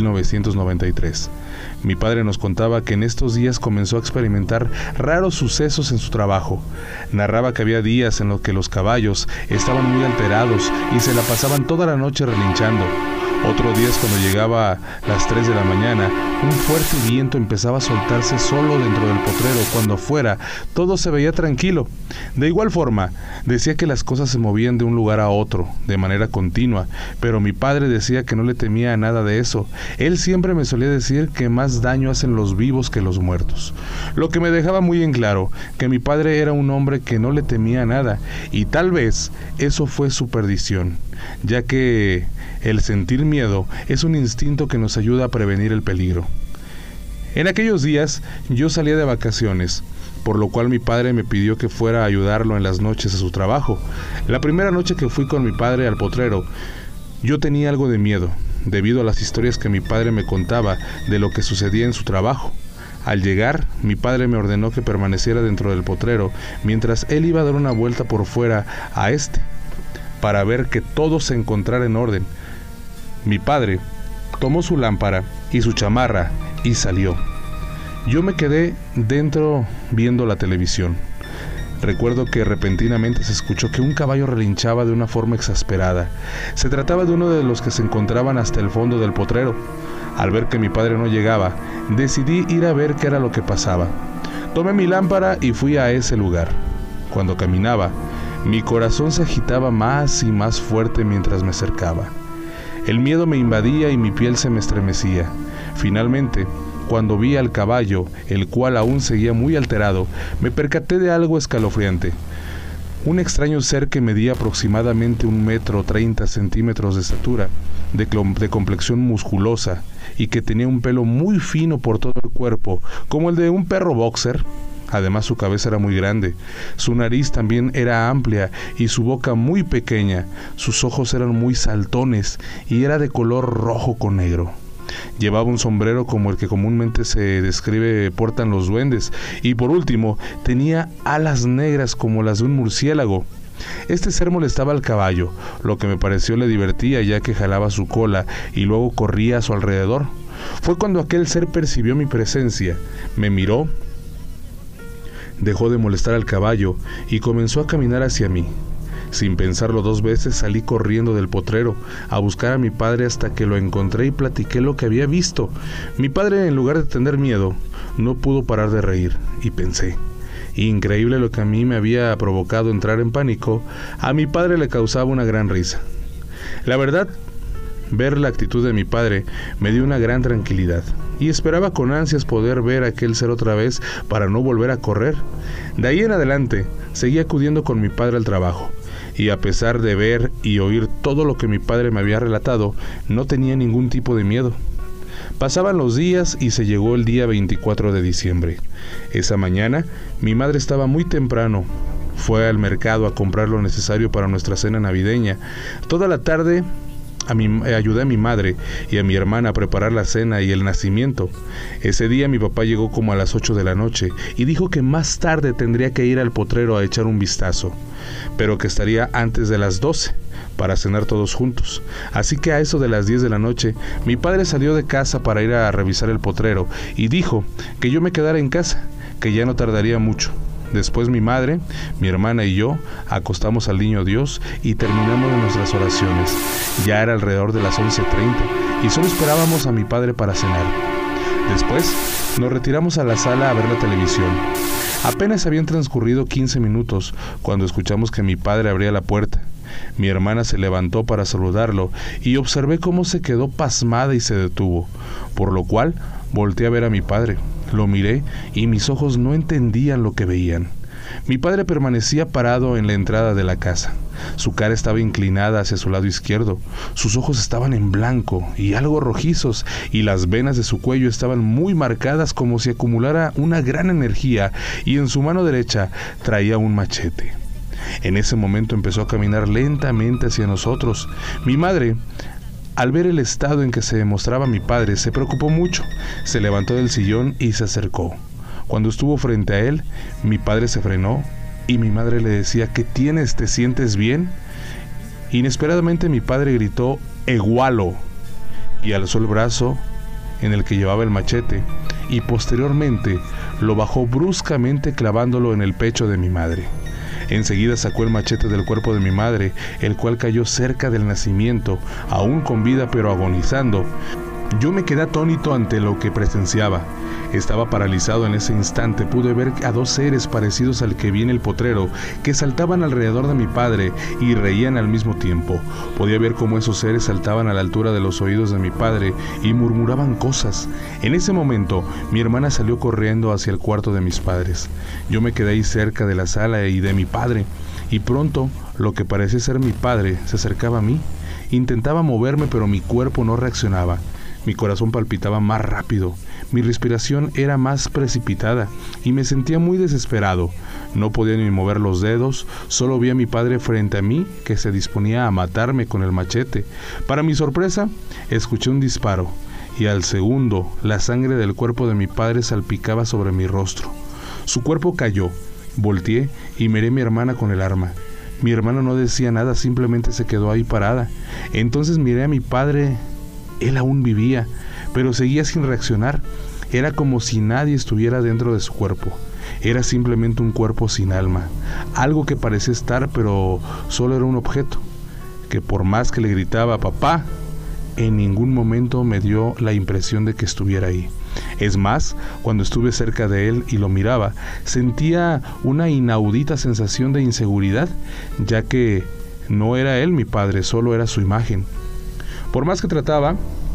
1993. Mi padre nos contaba que en estos días comenzó a experimentar raros sucesos en su trabajo. Narraba que había días en los que los caballos estaban muy alterados y se la pasaban toda la noche relinchando. Otros días, cuando llegaba a las 3 de la mañana, un fuerte viento empezaba a soltarse solo dentro del potrero, cuando afuera todo se veía tranquilo. De igual forma, decía que las cosas se movían de un lugar a otro, de manera continua, pero mi padre decía que no le temía a nada de eso. Él siempre me solía decir que más daño hacen los vivos que los muertos. Lo que me dejaba muy en claro que mi padre era un hombre que no le temía a nada, y tal vez eso fue su perdición, ya que el sentir miedo es un instinto que nos ayuda a prevenir el peligro. En aquellos días yo salía de vacaciones, por lo cual mi padre me pidió que fuera a ayudarlo en las noches a su trabajo. La primera noche que fui con mi padre al potrero, yo tenía algo de miedo, debido a las historias que mi padre me contaba de lo que sucedía en su trabajo. Al llegar, mi padre me ordenó que permaneciera dentro del potrero, mientras él iba a dar una vuelta por fuera a para ver que todo se encontrara en orden. Mi padre tomó su lámpara y su chamarra y salió. Yo me quedé dentro viendo la televisión. Recuerdo que repentinamente se escuchó que un caballo relinchaba de una forma exasperada. Se trataba de uno de los que se encontraban hasta el fondo del potrero. Al ver que mi padre no llegaba, decidí ir a ver qué era lo que pasaba. Tomé mi lámpara y fui a ese lugar. Cuando caminaba, mi corazón se agitaba más y más fuerte mientras me acercaba. El miedo me invadía y mi piel se me estremecía. Finalmente, cuando vi al caballo, el cual aún seguía muy alterado, me percaté de algo escalofriante. Un extraño ser que medía aproximadamente 1,30 m de estatura, de complexión musculosa y que tenía un pelo muy fino por todo el cuerpo, como el de un perro boxer. Además, su cabeza era muy grande, su nariz también era amplia y su boca muy pequeña. Sus ojos eran muy saltones y era de color rojo con negro. Llevaba un sombrero como el que comúnmente se describe portan los duendes, y por último tenía alas negras como las de un murciélago. Este ser molestaba al caballo, lo que me pareció le divertía, ya que jalaba su cola y luego corría a su alrededor. Fue cuando aquel ser percibió mi presencia, me miró, dejó de molestar al caballo y comenzó a caminar hacia mí. Sin pensarlo 2 veces, salí corriendo del potrero a buscar a mi padre hasta que lo encontré y platiqué lo que había visto. Mi padre, en lugar de tener miedo, no pudo parar de reír, y pensé, increíble lo que a mí me había provocado entrar en pánico, a mi padre le causaba una gran risa. La verdad, ver la actitud de mi padre me dio una gran tranquilidad, y esperaba con ansias poder ver a aquel ser otra vez para no volver a correr. De ahí en adelante, seguí acudiendo con mi padre al trabajo, y a pesar de ver y oír todo lo que mi padre me había relatado, no tenía ningún tipo de miedo. Pasaban los días y se llegó el día 24 de diciembre. Esa mañana, mi madre estaba muy temprano. Fue al mercado a comprar lo necesario para nuestra cena navideña. Toda la tarde ayudé a mi madre y a mi hermana a preparar la cena y el nacimiento. Ese día mi papá llegó como a las 8 de la noche y dijo que más tarde tendría que ir al potrero a echar un vistazo, pero que estaría antes de las 12 para cenar todos juntos. Así que a eso de las 10 de la noche, mi padre salió de casa para ir a revisar el potrero y dijo que yo me quedara en casa, que ya no tardaría mucho. Después mi madre, mi hermana y yo acostamos al niño Dios y terminamos nuestras oraciones. Ya era alrededor de las 11:30 y solo esperábamos a mi padre para cenar. Después nos retiramos a la sala a ver la televisión. Apenas habían transcurrido 15 minutos cuando escuchamos que mi padre abría la puerta. Mi hermana se levantó para saludarlo y observé cómo se quedó pasmada y se detuvo, por lo cual volteé a ver a mi padre. Lo miré y mis ojos no entendían lo que veían. Mi padre permanecía parado en la entrada de la casa. Su cara estaba inclinada hacia su lado izquierdo, sus ojos estaban en blanco y algo rojizos, y las venas de su cuello estaban muy marcadas como si acumulara una gran energía, y en su mano derecha traía un machete. En ese momento empezó a caminar lentamente hacia nosotros. Mi madre, al ver el estado en que se mostraba mi padre, se preocupó mucho. Se levantó del sillón y se acercó. Cuando estuvo frente a él, mi padre se frenó y mi madre le decía: ¿qué tienes? ¿Te sientes bien? Inesperadamente mi padre gritó: ¡Egualo! Y alzó el brazo en el que llevaba el machete y posteriormente lo bajó bruscamente clavándolo en el pecho de mi madre. Enseguida sacó el machete del cuerpo de mi madre, el cual cayó cerca del nacimiento, aún con vida pero agonizando. Yo me quedé atónito ante lo que presenciaba. Estaba paralizado en ese instante. Pude ver a dos seres parecidos al que vi en el potrero, que saltaban alrededor de mi padre y reían al mismo tiempo. Podía ver cómo esos seres saltaban a la altura de los oídos de mi padre y murmuraban cosas. En ese momento, mi hermana salió corriendo hacia el cuarto de mis padres. Yo me quedé ahí cerca de la sala y de mi padre, y pronto, lo que parecía ser mi padre se acercaba a mí. Intentaba moverme, pero mi cuerpo no reaccionaba. Mi corazón palpitaba más rápido, mi respiración era más precipitada y me sentía muy desesperado. No podía ni mover los dedos, solo vi a mi padre frente a mí que se disponía a matarme con el machete. Para mi sorpresa, escuché un disparo y al segundo la sangre del cuerpo de mi padre salpicaba sobre mi rostro. Su cuerpo cayó, volteé y miré a mi hermana con el arma. Mi hermana no decía nada, simplemente se quedó ahí parada. Entonces miré a mi padre. Él aún vivía, pero seguía sin reaccionar. Era como si nadie estuviera dentro de su cuerpo. Era simplemente un cuerpo sin alma. Algo que parecía estar, pero solo era un objeto, que por más que le gritaba papá, en ningún momento me dio la impresión de que estuviera ahí. Es más, cuando estuve cerca de él y lo miraba, sentía una inaudita sensación de inseguridad, ya que no era él mi padre, solo era su imagen. Por más que trataba,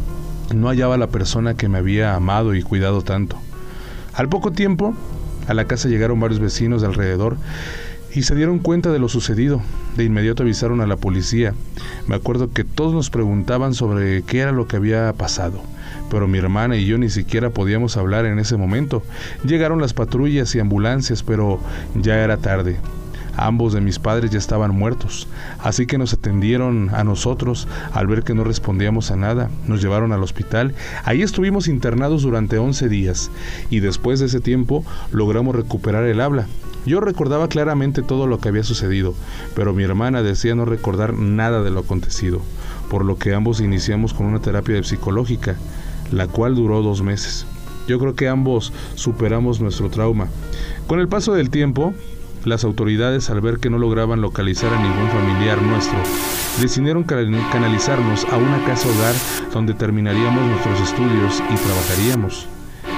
no hallaba la persona que me había amado y cuidado tanto. Al poco tiempo, a la casa llegaron varios vecinos de alrededor y se dieron cuenta de lo sucedido. De inmediato avisaron a la policía. Me acuerdo que todos nos preguntaban sobre qué era lo que había pasado, pero mi hermana y yo ni siquiera podíamos hablar en ese momento. Llegaron las patrullas y ambulancias, pero ya era tarde. Ambos de mis padres ya estaban muertos, así que nos atendieron a nosotros. Al ver que no respondíamos a nada, nos llevaron al hospital. Ahí estuvimos internados durante 11 días y después de ese tiempo logramos recuperar el habla. Yo recordaba claramente todo lo que había sucedido, pero mi hermana decía no recordar nada de lo acontecido, por lo que ambos iniciamos con una terapia psicológica, la cual duró 2 meses. Yo creo que ambos superamos nuestro trauma. Con el paso del tiempo, las autoridades, al ver que no lograban localizar a ningún familiar nuestro, decidieron canalizarnos a una casa hogar donde terminaríamos nuestros estudios y trabajaríamos.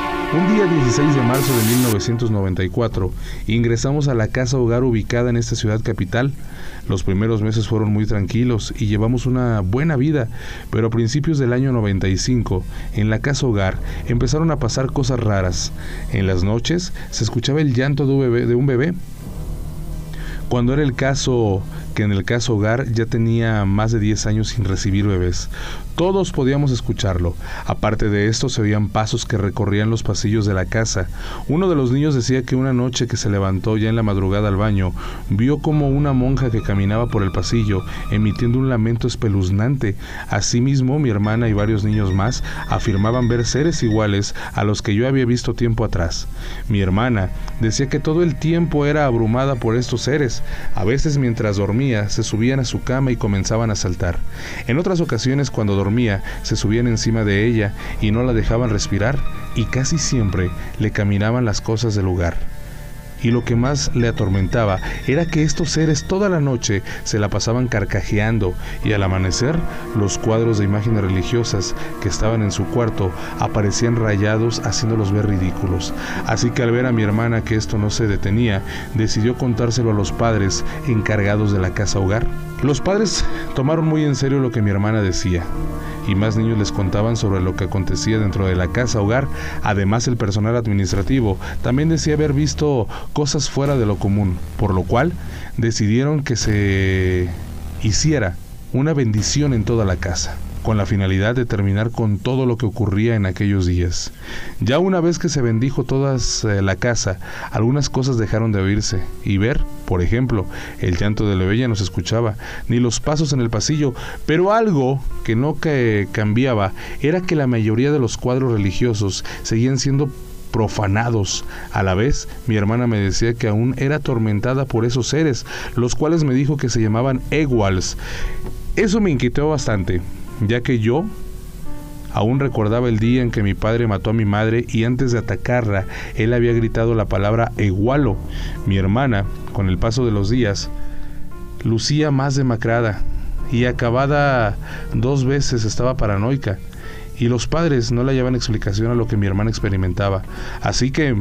Un día 16 de marzo de 1994, ingresamos a la casa hogar ubicada en esta ciudad capital. Los primeros meses fueron muy tranquilos y llevamos una buena vida, pero a principios del año 95, en la casa hogar, empezaron a pasar cosas raras. En las noches se escuchaba el llanto de un bebé. Cuando era el caso que en el caso hogar ya tenía más de 10 años sin recibir bebés. Todos podíamos escucharlo. Aparte de esto, se oían pasos que recorrían los pasillos de la casa. Uno de los niños decía que una noche que se levantó ya en la madrugada al baño, vio como una monja que caminaba por el pasillo, emitiendo un lamento espeluznante. Asimismo, mi hermana y varios niños más afirmaban ver seres iguales a los que yo había visto tiempo atrás. Mi hermana decía que todo el tiempo era abrumada por estos seres. A veces, mientras dormía, se subían a su cama y comenzaban a saltar. En otras ocasiones, cuando dormía, se subían encima de ella y no la dejaban respirar, y casi siempre le caminaban las cosas del lugar. y lo que más le atormentaba era que estos seres toda la noche se la pasaban carcajeando y al amanecer los cuadros de imágenes religiosas que estaban en su cuarto aparecían rayados haciéndolos ver ridículos. Así que al ver a mi hermana que esto no se detenía, decidió contárselo a los padres encargados de la casa hogar. Los padres tomaron muy en serio lo que mi hermana decía, y más niños les contaban sobre lo que acontecía dentro de la casa hogar. Además, el personal administrativo también decía haber visto cosas fuera de lo común, por lo cual decidieron que se hiciera una bendición en toda la casa, con la finalidad de terminar con todo lo que ocurría en aquellos días. Ya una vez que se bendijo toda la casa, algunas cosas dejaron de oírse y ver, por ejemplo, el llanto del bebé ya no se escuchaba, ni los pasos en el pasillo, pero algo que no cambiaba era que la mayoría de los cuadros religiosos seguían siendo profanados. A la vez, mi hermana me decía que aún era atormentada por esos seres, los cuales me dijo que se llamaban Eguals. Eso me inquietó bastante, ya que yo aún recordaba el día en que mi padre mató a mi madre y antes de atacarla, él había gritado la palabra Egualo. Mi hermana, con el paso de los días, lucía más demacrada y acabada 2 veces estaba paranoica, y los padres no le hallaban explicación a lo que mi hermana experimentaba. Así que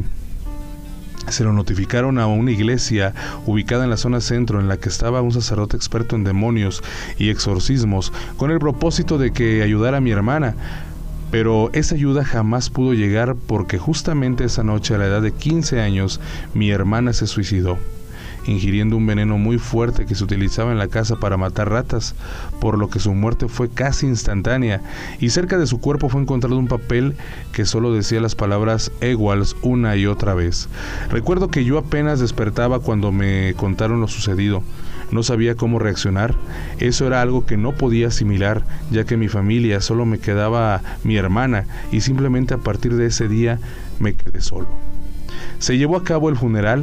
se lo notificaron a una iglesia ubicada en la zona centro, en la que estaba un sacerdote experto en demonios y exorcismos, con el propósito de que ayudara a mi hermana. Pero esa ayuda jamás pudo llegar porque justamente esa noche, a la edad de 15 años, mi hermana se suicidó, ingiriendo un veneno muy fuerte que se utilizaba en la casa para matar ratas, por lo que su muerte fue casi instantánea, y cerca de su cuerpo fue encontrado un papel que solo decía las palabras Eguals una y otra vez. Recuerdo que yo apenas despertaba cuando me contaron lo sucedido. No sabía cómo reaccionar. Eso era algo que no podía asimilar, ya que en mi familia solo me quedaba mi hermana, y simplemente a partir de ese día me quedé solo. Se llevó a cabo el funeral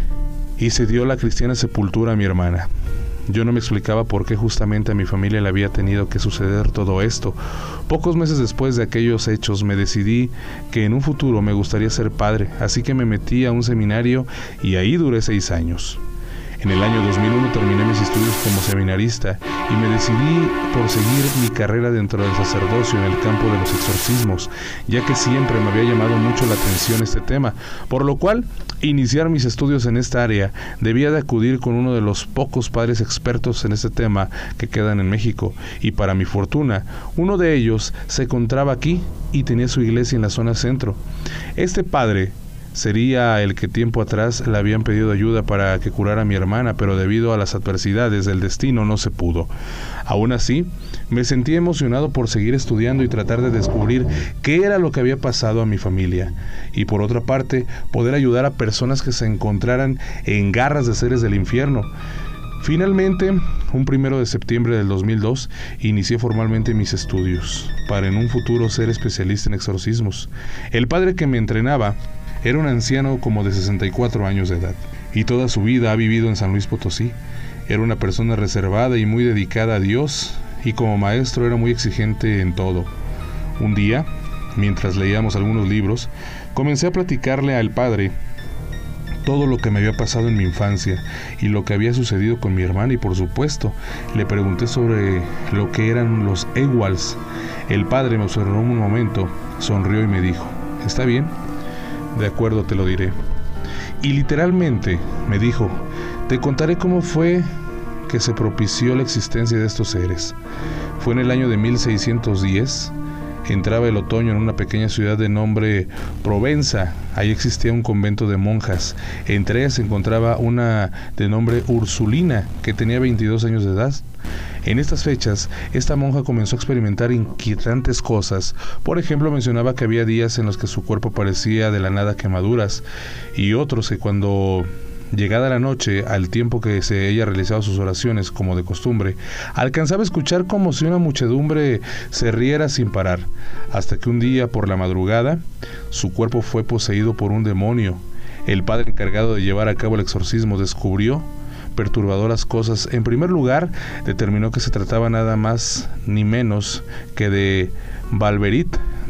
y se dio la cristiana sepultura a mi hermana. Yo no me explicaba por qué justamente a mi familia le había tenido que suceder todo esto. Pocos meses después de aquellos hechos me decidí que en un futuro me gustaría ser padre, así que me metí a un seminario y ahí duré 6 años. En el año 2001 terminé mis estudios como seminarista y me decidí por seguir mi carrera dentro del sacerdocio en el campo de los exorcismos, ya que siempre me había llamado mucho la atención este tema, por lo cual iniciar mis estudios en esta área debía de acudir con uno de los pocos padres expertos en este tema que quedan en México, y para mi fortuna, uno de ellos se encontraba aquí y tenía su iglesia en la zona centro. Este padre sería el que tiempo atrás le habían pedido ayuda para que curara a mi hermana, pero debido a las adversidades del destino no se pudo. Aún así, me sentí emocionado por seguir estudiando y tratar de descubrir qué era lo que había pasado a mi familia, y por otra parte, poder ayudar a personas que se encontraran en garras de seres del infierno. Finalmente, un 1 de septiembre del 2002, inicié formalmente mis estudios, para en un futuro ser especialista en exorcismos. El padre que me entrenaba era un anciano como de 64 años de edad, y toda su vida ha vivido en San Luis Potosí. Era una persona reservada y muy dedicada a Dios, y como maestro era muy exigente en todo. Un día, mientras leíamos algunos libros, comencé a platicarle al padre todo lo que me había pasado en mi infancia y lo que había sucedido con mi hermana, y por supuesto le pregunté sobre lo que eran los Eguals. El padre me observó un momento, sonrió y me dijo: «¿Está bien? De acuerdo, te lo diré». Y literalmente me dijo: «Te contaré cómo fue que se propició la existencia de estos seres. Fue en el año de 1610. Entraba el otoño en una pequeña ciudad de nombre Provenza. Ahí existía un convento de monjas. Entre ellas se encontraba una de nombre Ursulina, que tenía 22 años de edad. En estas fechas, esta monja comenzó a experimentar inquietantes cosas. Por ejemplo, mencionaba que había días en los que su cuerpo parecía de la nada quemaduras, y otros que cuando llegada la noche, al tiempo que ella realizaba sus oraciones como de costumbre, alcanzaba a escuchar como si una muchedumbre se riera sin parar, hasta que un día por la madrugada su cuerpo fue poseído por un demonio. El padre encargado de llevar a cabo el exorcismo descubrió perturbadoras cosas. En primer lugar, determinó que se trataba nada más ni menos que de Valverit,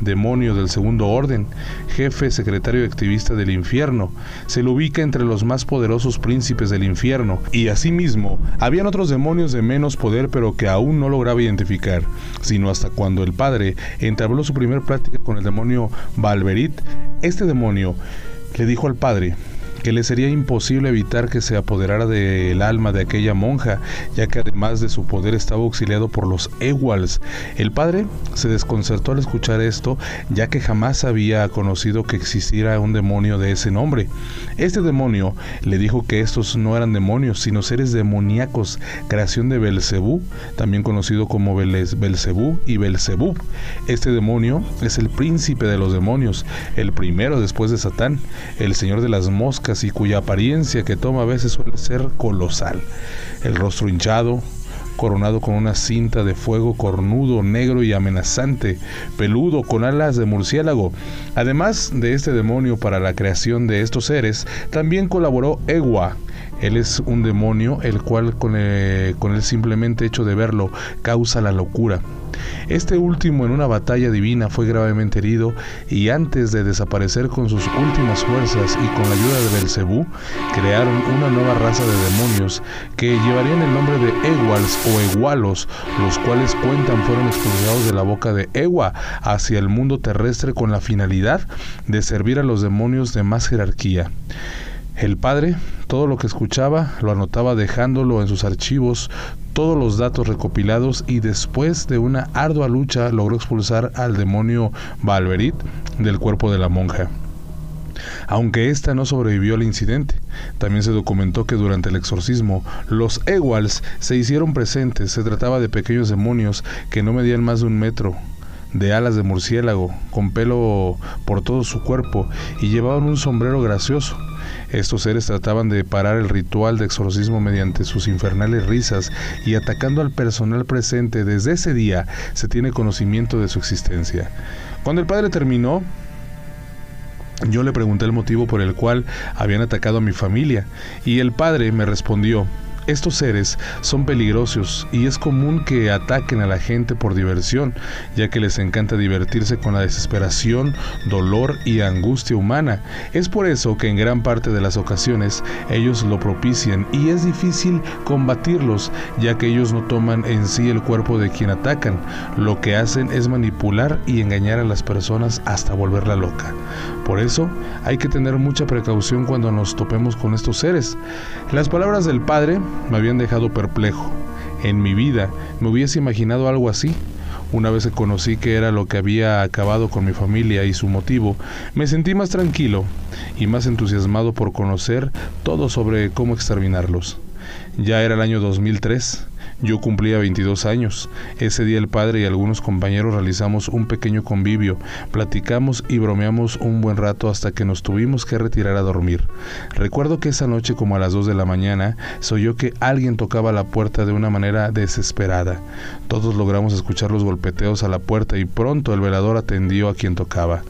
demonio del segundo orden, jefe, secretario y activista del infierno. Se lo ubica entre los más poderosos príncipes del infierno, y asimismo habían otros demonios de menos poder pero que aún no lograba identificar, sino hasta cuando el padre entabló su primer plática con el demonio Balberit. Este demonio le dijo al padre que le sería imposible evitar que se apoderara del alma de aquella monja, ya que además de su poder estaba auxiliado por los Ewals. El padre se desconcertó al escuchar esto, ya que jamás había conocido que existiera un demonio de ese nombre. Este demonio le dijo que estos no eran demonios, sino seres demoníacos, creación de Belcebú, también conocido como Belcebú y Belzebub. Este demonio es el príncipe de los demonios, el primero después de Satán, el señor de las moscas, y cuya apariencia que toma a veces suele ser colosal. El rostro hinchado, coronado con una cinta de fuego, cornudo, negro y amenazante, peludo, con alas de murciélago. Además de este demonio, para la creación de estos seres, también colaboró Ewa. Él es un demonio, el cual con el simplemente hecho de verlo causa la locura. Este último, en una batalla divina, fue gravemente herido, y antes de desaparecer con sus últimas fuerzas y con la ayuda de Belcebú, crearon una nueva raza de demonios que llevarían el nombre de Ewals o Ewalos, los cuales fueron expulsados de la boca de Ewa hacia el mundo terrestre con la finalidad de servir a los demonios de más jerarquía. El padre, todo lo que escuchaba, lo anotaba, dejándolo en sus archivos todos los datos recopilados, y después de una ardua lucha logró expulsar al demonio Balberit del cuerpo de la monja. Aunque ésta no sobrevivió al incidente, también se documentó que durante el exorcismo los Ewals se hicieron presentes. Se trataba de pequeños demonios que no medían más de 1 metro, de alas de murciélago, con pelo por todo su cuerpo, y llevaban un sombrero gracioso. Estos seres trataban de parar el ritual de exorcismo mediante sus infernales risas y atacando al personal presente. Desde ese día se tiene conocimiento de su existencia. Cuando el padre terminó, yo le pregunté el motivo por el cual habían atacado a mi familia, y el padre me respondió: estos seres son peligrosos y es común que ataquen a la gente por diversión, ya que les encanta divertirse con la desesperación, dolor y angustia humana. Es por eso que en gran parte de las ocasiones ellos lo propician, y es difícil combatirlos, ya que ellos no toman en sí el cuerpo de quien atacan. Lo que hacen es manipular y engañar a las personas hasta volverla loca. Por eso hay que tener mucha precaución cuando nos topemos con estos seres. Las palabras del padre me habían dejado perplejo. En mi vida me hubiese imaginado algo así. Una vez que conocí qué era lo que había acabado con mi familia y su motivo, me sentí más tranquilo y más entusiasmado por conocer todo sobre cómo exterminarlos. Ya era el año 2003. Yo cumplía 22 años. Ese día el padre y algunos compañeros realizamos un pequeño convivio, platicamos y bromeamos un buen rato hasta que nos tuvimos que retirar a dormir. Recuerdo que esa noche, como a las 2 de la mañana, se oyó que alguien tocaba la puerta de una manera desesperada. Todos logramos escuchar los golpeteos a la puerta y pronto el velador atendió a quien tocaba.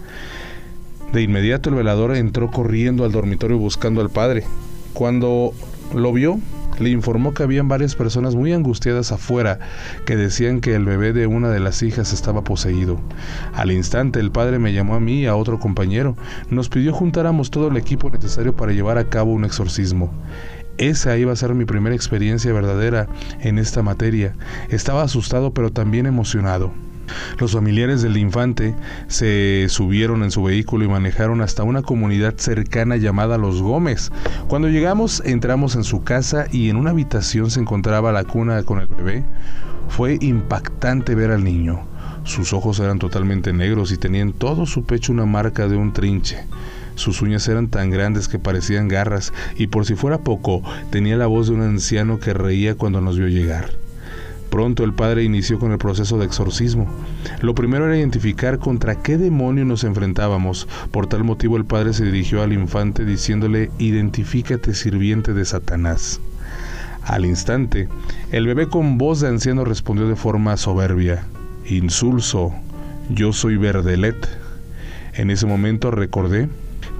De inmediato el velador entró corriendo al dormitorio buscando al padre. Cuando lo vio, le informó que habían varias personas muy angustiadas afuera que decían que el bebé de una de las hijas estaba poseído. Al instante el padre me llamó a mí y a otro compañero. Nos pidió juntáramos todo el equipo necesario para llevar a cabo un exorcismo. Esa iba a ser mi primera experiencia verdadera en esta materia. Estaba asustado pero también emocionado. Los familiares del infante se subieron en su vehículo y manejaron hasta una comunidad cercana llamada Los Gómez. Cuando llegamos, entramos en su casa y en una habitación se encontraba la cuna con el bebé. Fue impactante ver al niño. Sus ojos eran totalmente negros y tenía en todo su pecho una marca de un trinche. Sus uñas eran tan grandes que parecían garras, y por si fuera poco, tenía la voz de un anciano que reía cuando nos vio llegar. Pronto el padre inició con el proceso de exorcismo. Lo primero era identificar contra qué demonio nos enfrentábamos. Por tal motivo el padre se dirigió al infante diciéndole: «Identifícate, sirviente de Satanás». Al instante, el bebé con voz de anciano respondió de forma soberbia: «Insulso, yo soy Verdelet». En ese momento recordé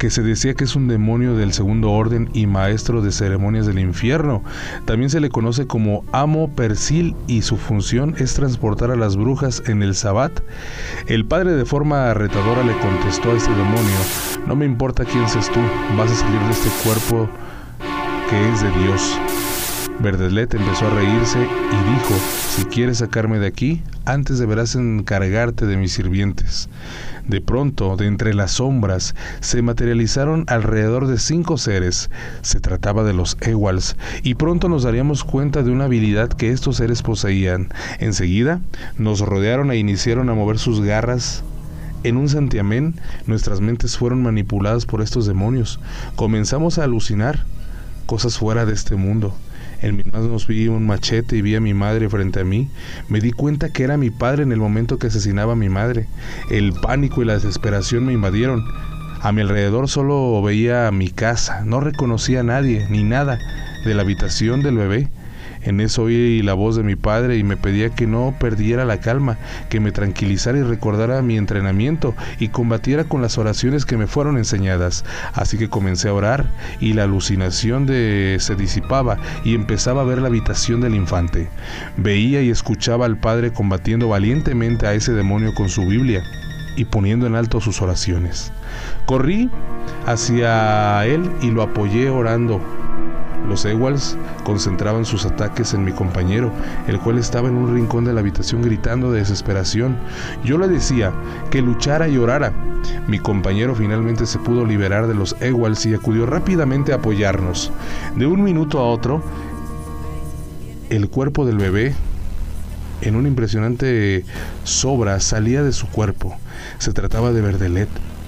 que se decía que es un demonio del segundo orden y maestro de ceremonias del infierno. También se le conoce como Amo Persil y su función es transportar a las brujas en el Sabbat. El padre de forma retadora le contestó a este demonio: no me importa quién seas tú, vas a salir de este cuerpo que es de Dios. Verdelet empezó a reírse y dijo: si quieres sacarme de aquí, antes deberás encargarte de mis sirvientes. De pronto, de entre las sombras, se materializaron alrededor de 5 seres. Se trataba de los Ewals, y pronto nos daríamos cuenta de una habilidad que estos seres poseían. Enseguida, nos rodearon e iniciaron a mover sus garras. En un santiamén, nuestras mentes fueron manipuladas por estos demonios. Comenzamos a alucinar cosas fuera de este mundo. En mis manos vi un machete y vi a mi madre frente a mí. Me di cuenta que era mi padre en el momento que asesinaba a mi madre. El pánico y la desesperación me invadieron. A mi alrededor solo veía mi casa. No reconocía a nadie ni nada de la habitación del bebé. En eso oí la voz de mi padre y me pedía que no perdiera la calma, que me tranquilizara y recordara mi entrenamiento y combatiera con las oraciones que me fueron enseñadas. Así que comencé a orar y la alucinación se disipaba y empezaba a ver la habitación del infante. Veía y escuchaba al padre combatiendo valientemente a ese demonio con su Biblia y poniendo en alto sus oraciones. Corrí hacia él y lo apoyé orando. Los Ewals concentraban sus ataques en mi compañero, el cual estaba en un rincón de la habitación gritando de desesperación. Yo le decía que luchara y orara. Mi compañero finalmente se pudo liberar de los Ewals y acudió rápidamente a apoyarnos. De un minuto a otro, el cuerpo del bebé, en una impresionante sobra, salía de su cuerpo. Se trataba de Verdelet.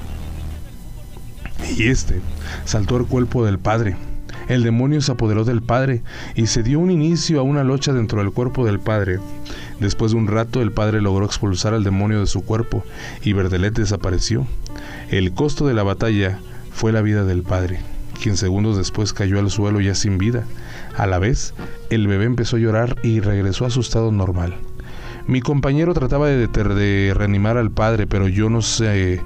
Y saltó al cuerpo del padre. El demonio se apoderó del padre y se dio un inicio a una lucha dentro del cuerpo del padre. Después de un rato, el padre logró expulsar al demonio de su cuerpo y Verdelet desapareció. El costo de la batalla fue la vida del padre, quien segundos después cayó al suelo ya sin vida. A la vez, el bebé empezó a llorar y regresó a su estado normal. Mi compañero trataba de reanimar al padre, pero yo no se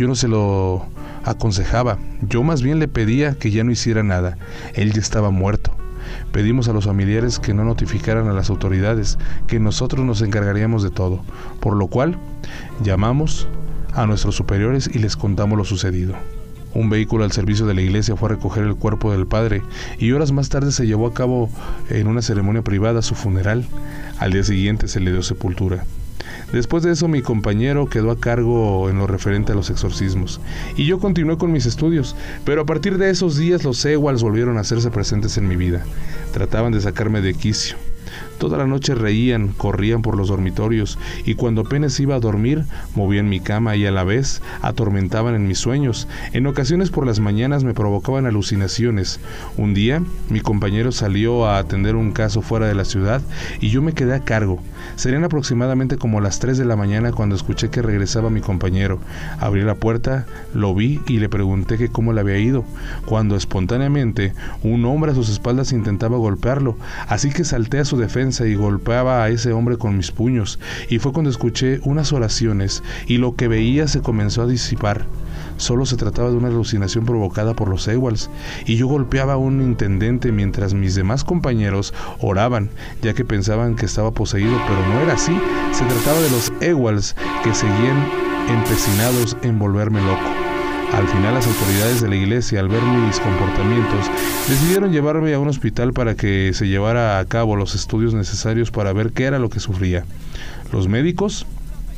lo aconsejaba. Yo más bien le pedía que ya no hiciera nada. Él ya estaba muerto. Pedimos a los familiares que no notificaran a las autoridades, que nosotros nos encargaríamos de todo, por lo cual llamamos a nuestros superiores y les contamos lo sucedido. Un vehículo al servicio de la iglesia fue a recoger el cuerpo del padre y horas más tarde se llevó a cabo en una ceremonia privada su funeral. Al día siguiente se le dio sepultura. Después de eso mi compañero quedó a cargo en lo referente a los exorcismos y yo continué con mis estudios, pero a partir de esos días los Ewals volvieron a hacerse presentes en mi vida. Trataban de sacarme de quicio. Toda la noche reían, corrían por los dormitorios y cuando apenas iba a dormir movían mi cama y a la vez atormentaban en mis sueños. En ocasiones por las mañanas me provocaban alucinaciones. Un día mi compañero salió a atender un caso fuera de la ciudad y yo me quedé a cargo. Serían aproximadamente como las 3 de la mañana cuando escuché que regresaba mi compañero. Abrí la puerta, lo vi y le pregunté que cómo le había ido, cuando espontáneamente un hombre a sus espaldas intentaba golpearlo, así que salté a su defensa y golpeaba a ese hombre con mis puños, y fue cuando escuché unas oraciones y lo que veía se comenzó a disipar. Solo se trataba de una alucinación provocada por los Ewals, y yo golpeaba a un intendente mientras mis demás compañeros oraban, ya que pensaban que estaba poseído, pero no era así. Se trataba de los Ewals que seguían empecinados en volverme loco. Al final las autoridades de la iglesia, al ver mis comportamientos, decidieron llevarme a un hospital para que se llevara a cabo los estudios necesarios para ver qué era lo que sufría. Los médicos,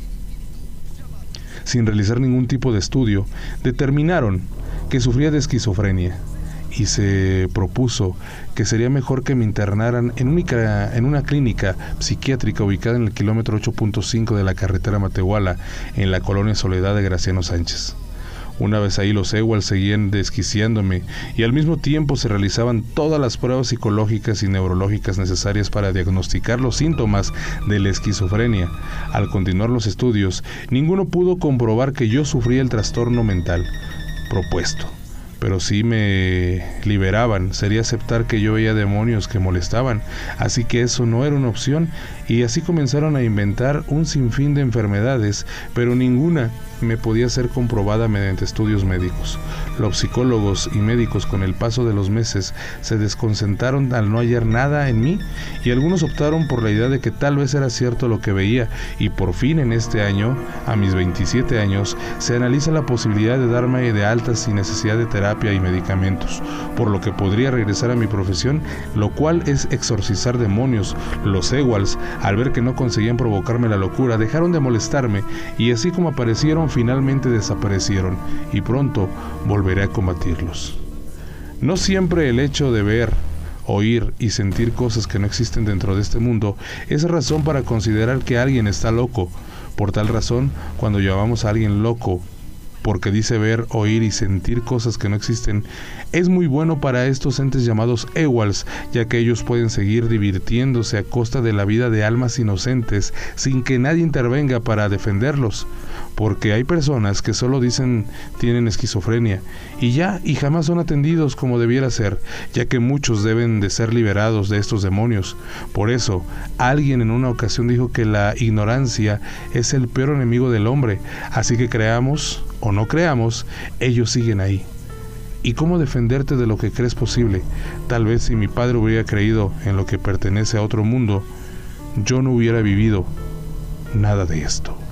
sin realizar ningún tipo de estudio, determinaron que sufría de esquizofrenia y se propuso que sería mejor que me internaran en una clínica psiquiátrica ubicada en el kilómetro 8.5 de la carretera Matehuala, en la colonia Soledad de Graciano Sánchez. Una vez ahí los Ewals seguían desquiciándome y al mismo tiempo se realizaban todas las pruebas psicológicas y neurológicas necesarias para diagnosticar los síntomas de la esquizofrenia. Al continuar los estudios, ninguno pudo comprobar que yo sufría el trastorno mental propuesto. Pero si me liberaban, sería aceptar que yo veía demonios que molestaban, así que eso no era una opción, y así comenzaron a inventar un sinfín de enfermedades, pero ninguna me podía ser comprobada mediante estudios médicos. Los psicólogos y médicos con el paso de los meses se desconcentraron al no hallar nada en mí y algunos optaron por la idea de que tal vez era cierto lo que veía y por fin en este año, a mis 27 años, se analiza la posibilidad de darme de alta sin necesidad de terapia y medicamentos, por lo que podría regresar a mi profesión, lo cual es exorcizar demonios. Los Ewalds, al ver que no conseguían provocarme la locura, dejaron de molestarme y así como aparecieron, finalmente desaparecieron y pronto volveré a combatirlos. No siempre el hecho de ver, oír y sentir cosas que no existen dentro de este mundo es razón para considerar que alguien está loco. Por tal razón, cuando llamamos a alguien loco porque dice ver, oír y sentir cosas que no existen, es muy bueno para estos entes llamados Ewalds, ya que ellos pueden seguir divirtiéndose a costa de la vida de almas inocentes sin que nadie intervenga para defenderlos, porque hay personas que solo dicen tienen esquizofrenia y jamás son atendidos como debiera ser, ya que muchos deben de ser liberados de estos demonios. Por eso, alguien en una ocasión dijo que la ignorancia es el peor enemigo del hombre, así que creamos o no creamos, ellos siguen ahí. ¿Y cómo defenderte de lo que crees posible? Tal vez si mi padre hubiera creído en lo que pertenece a otro mundo, yo no hubiera vivido nada de esto.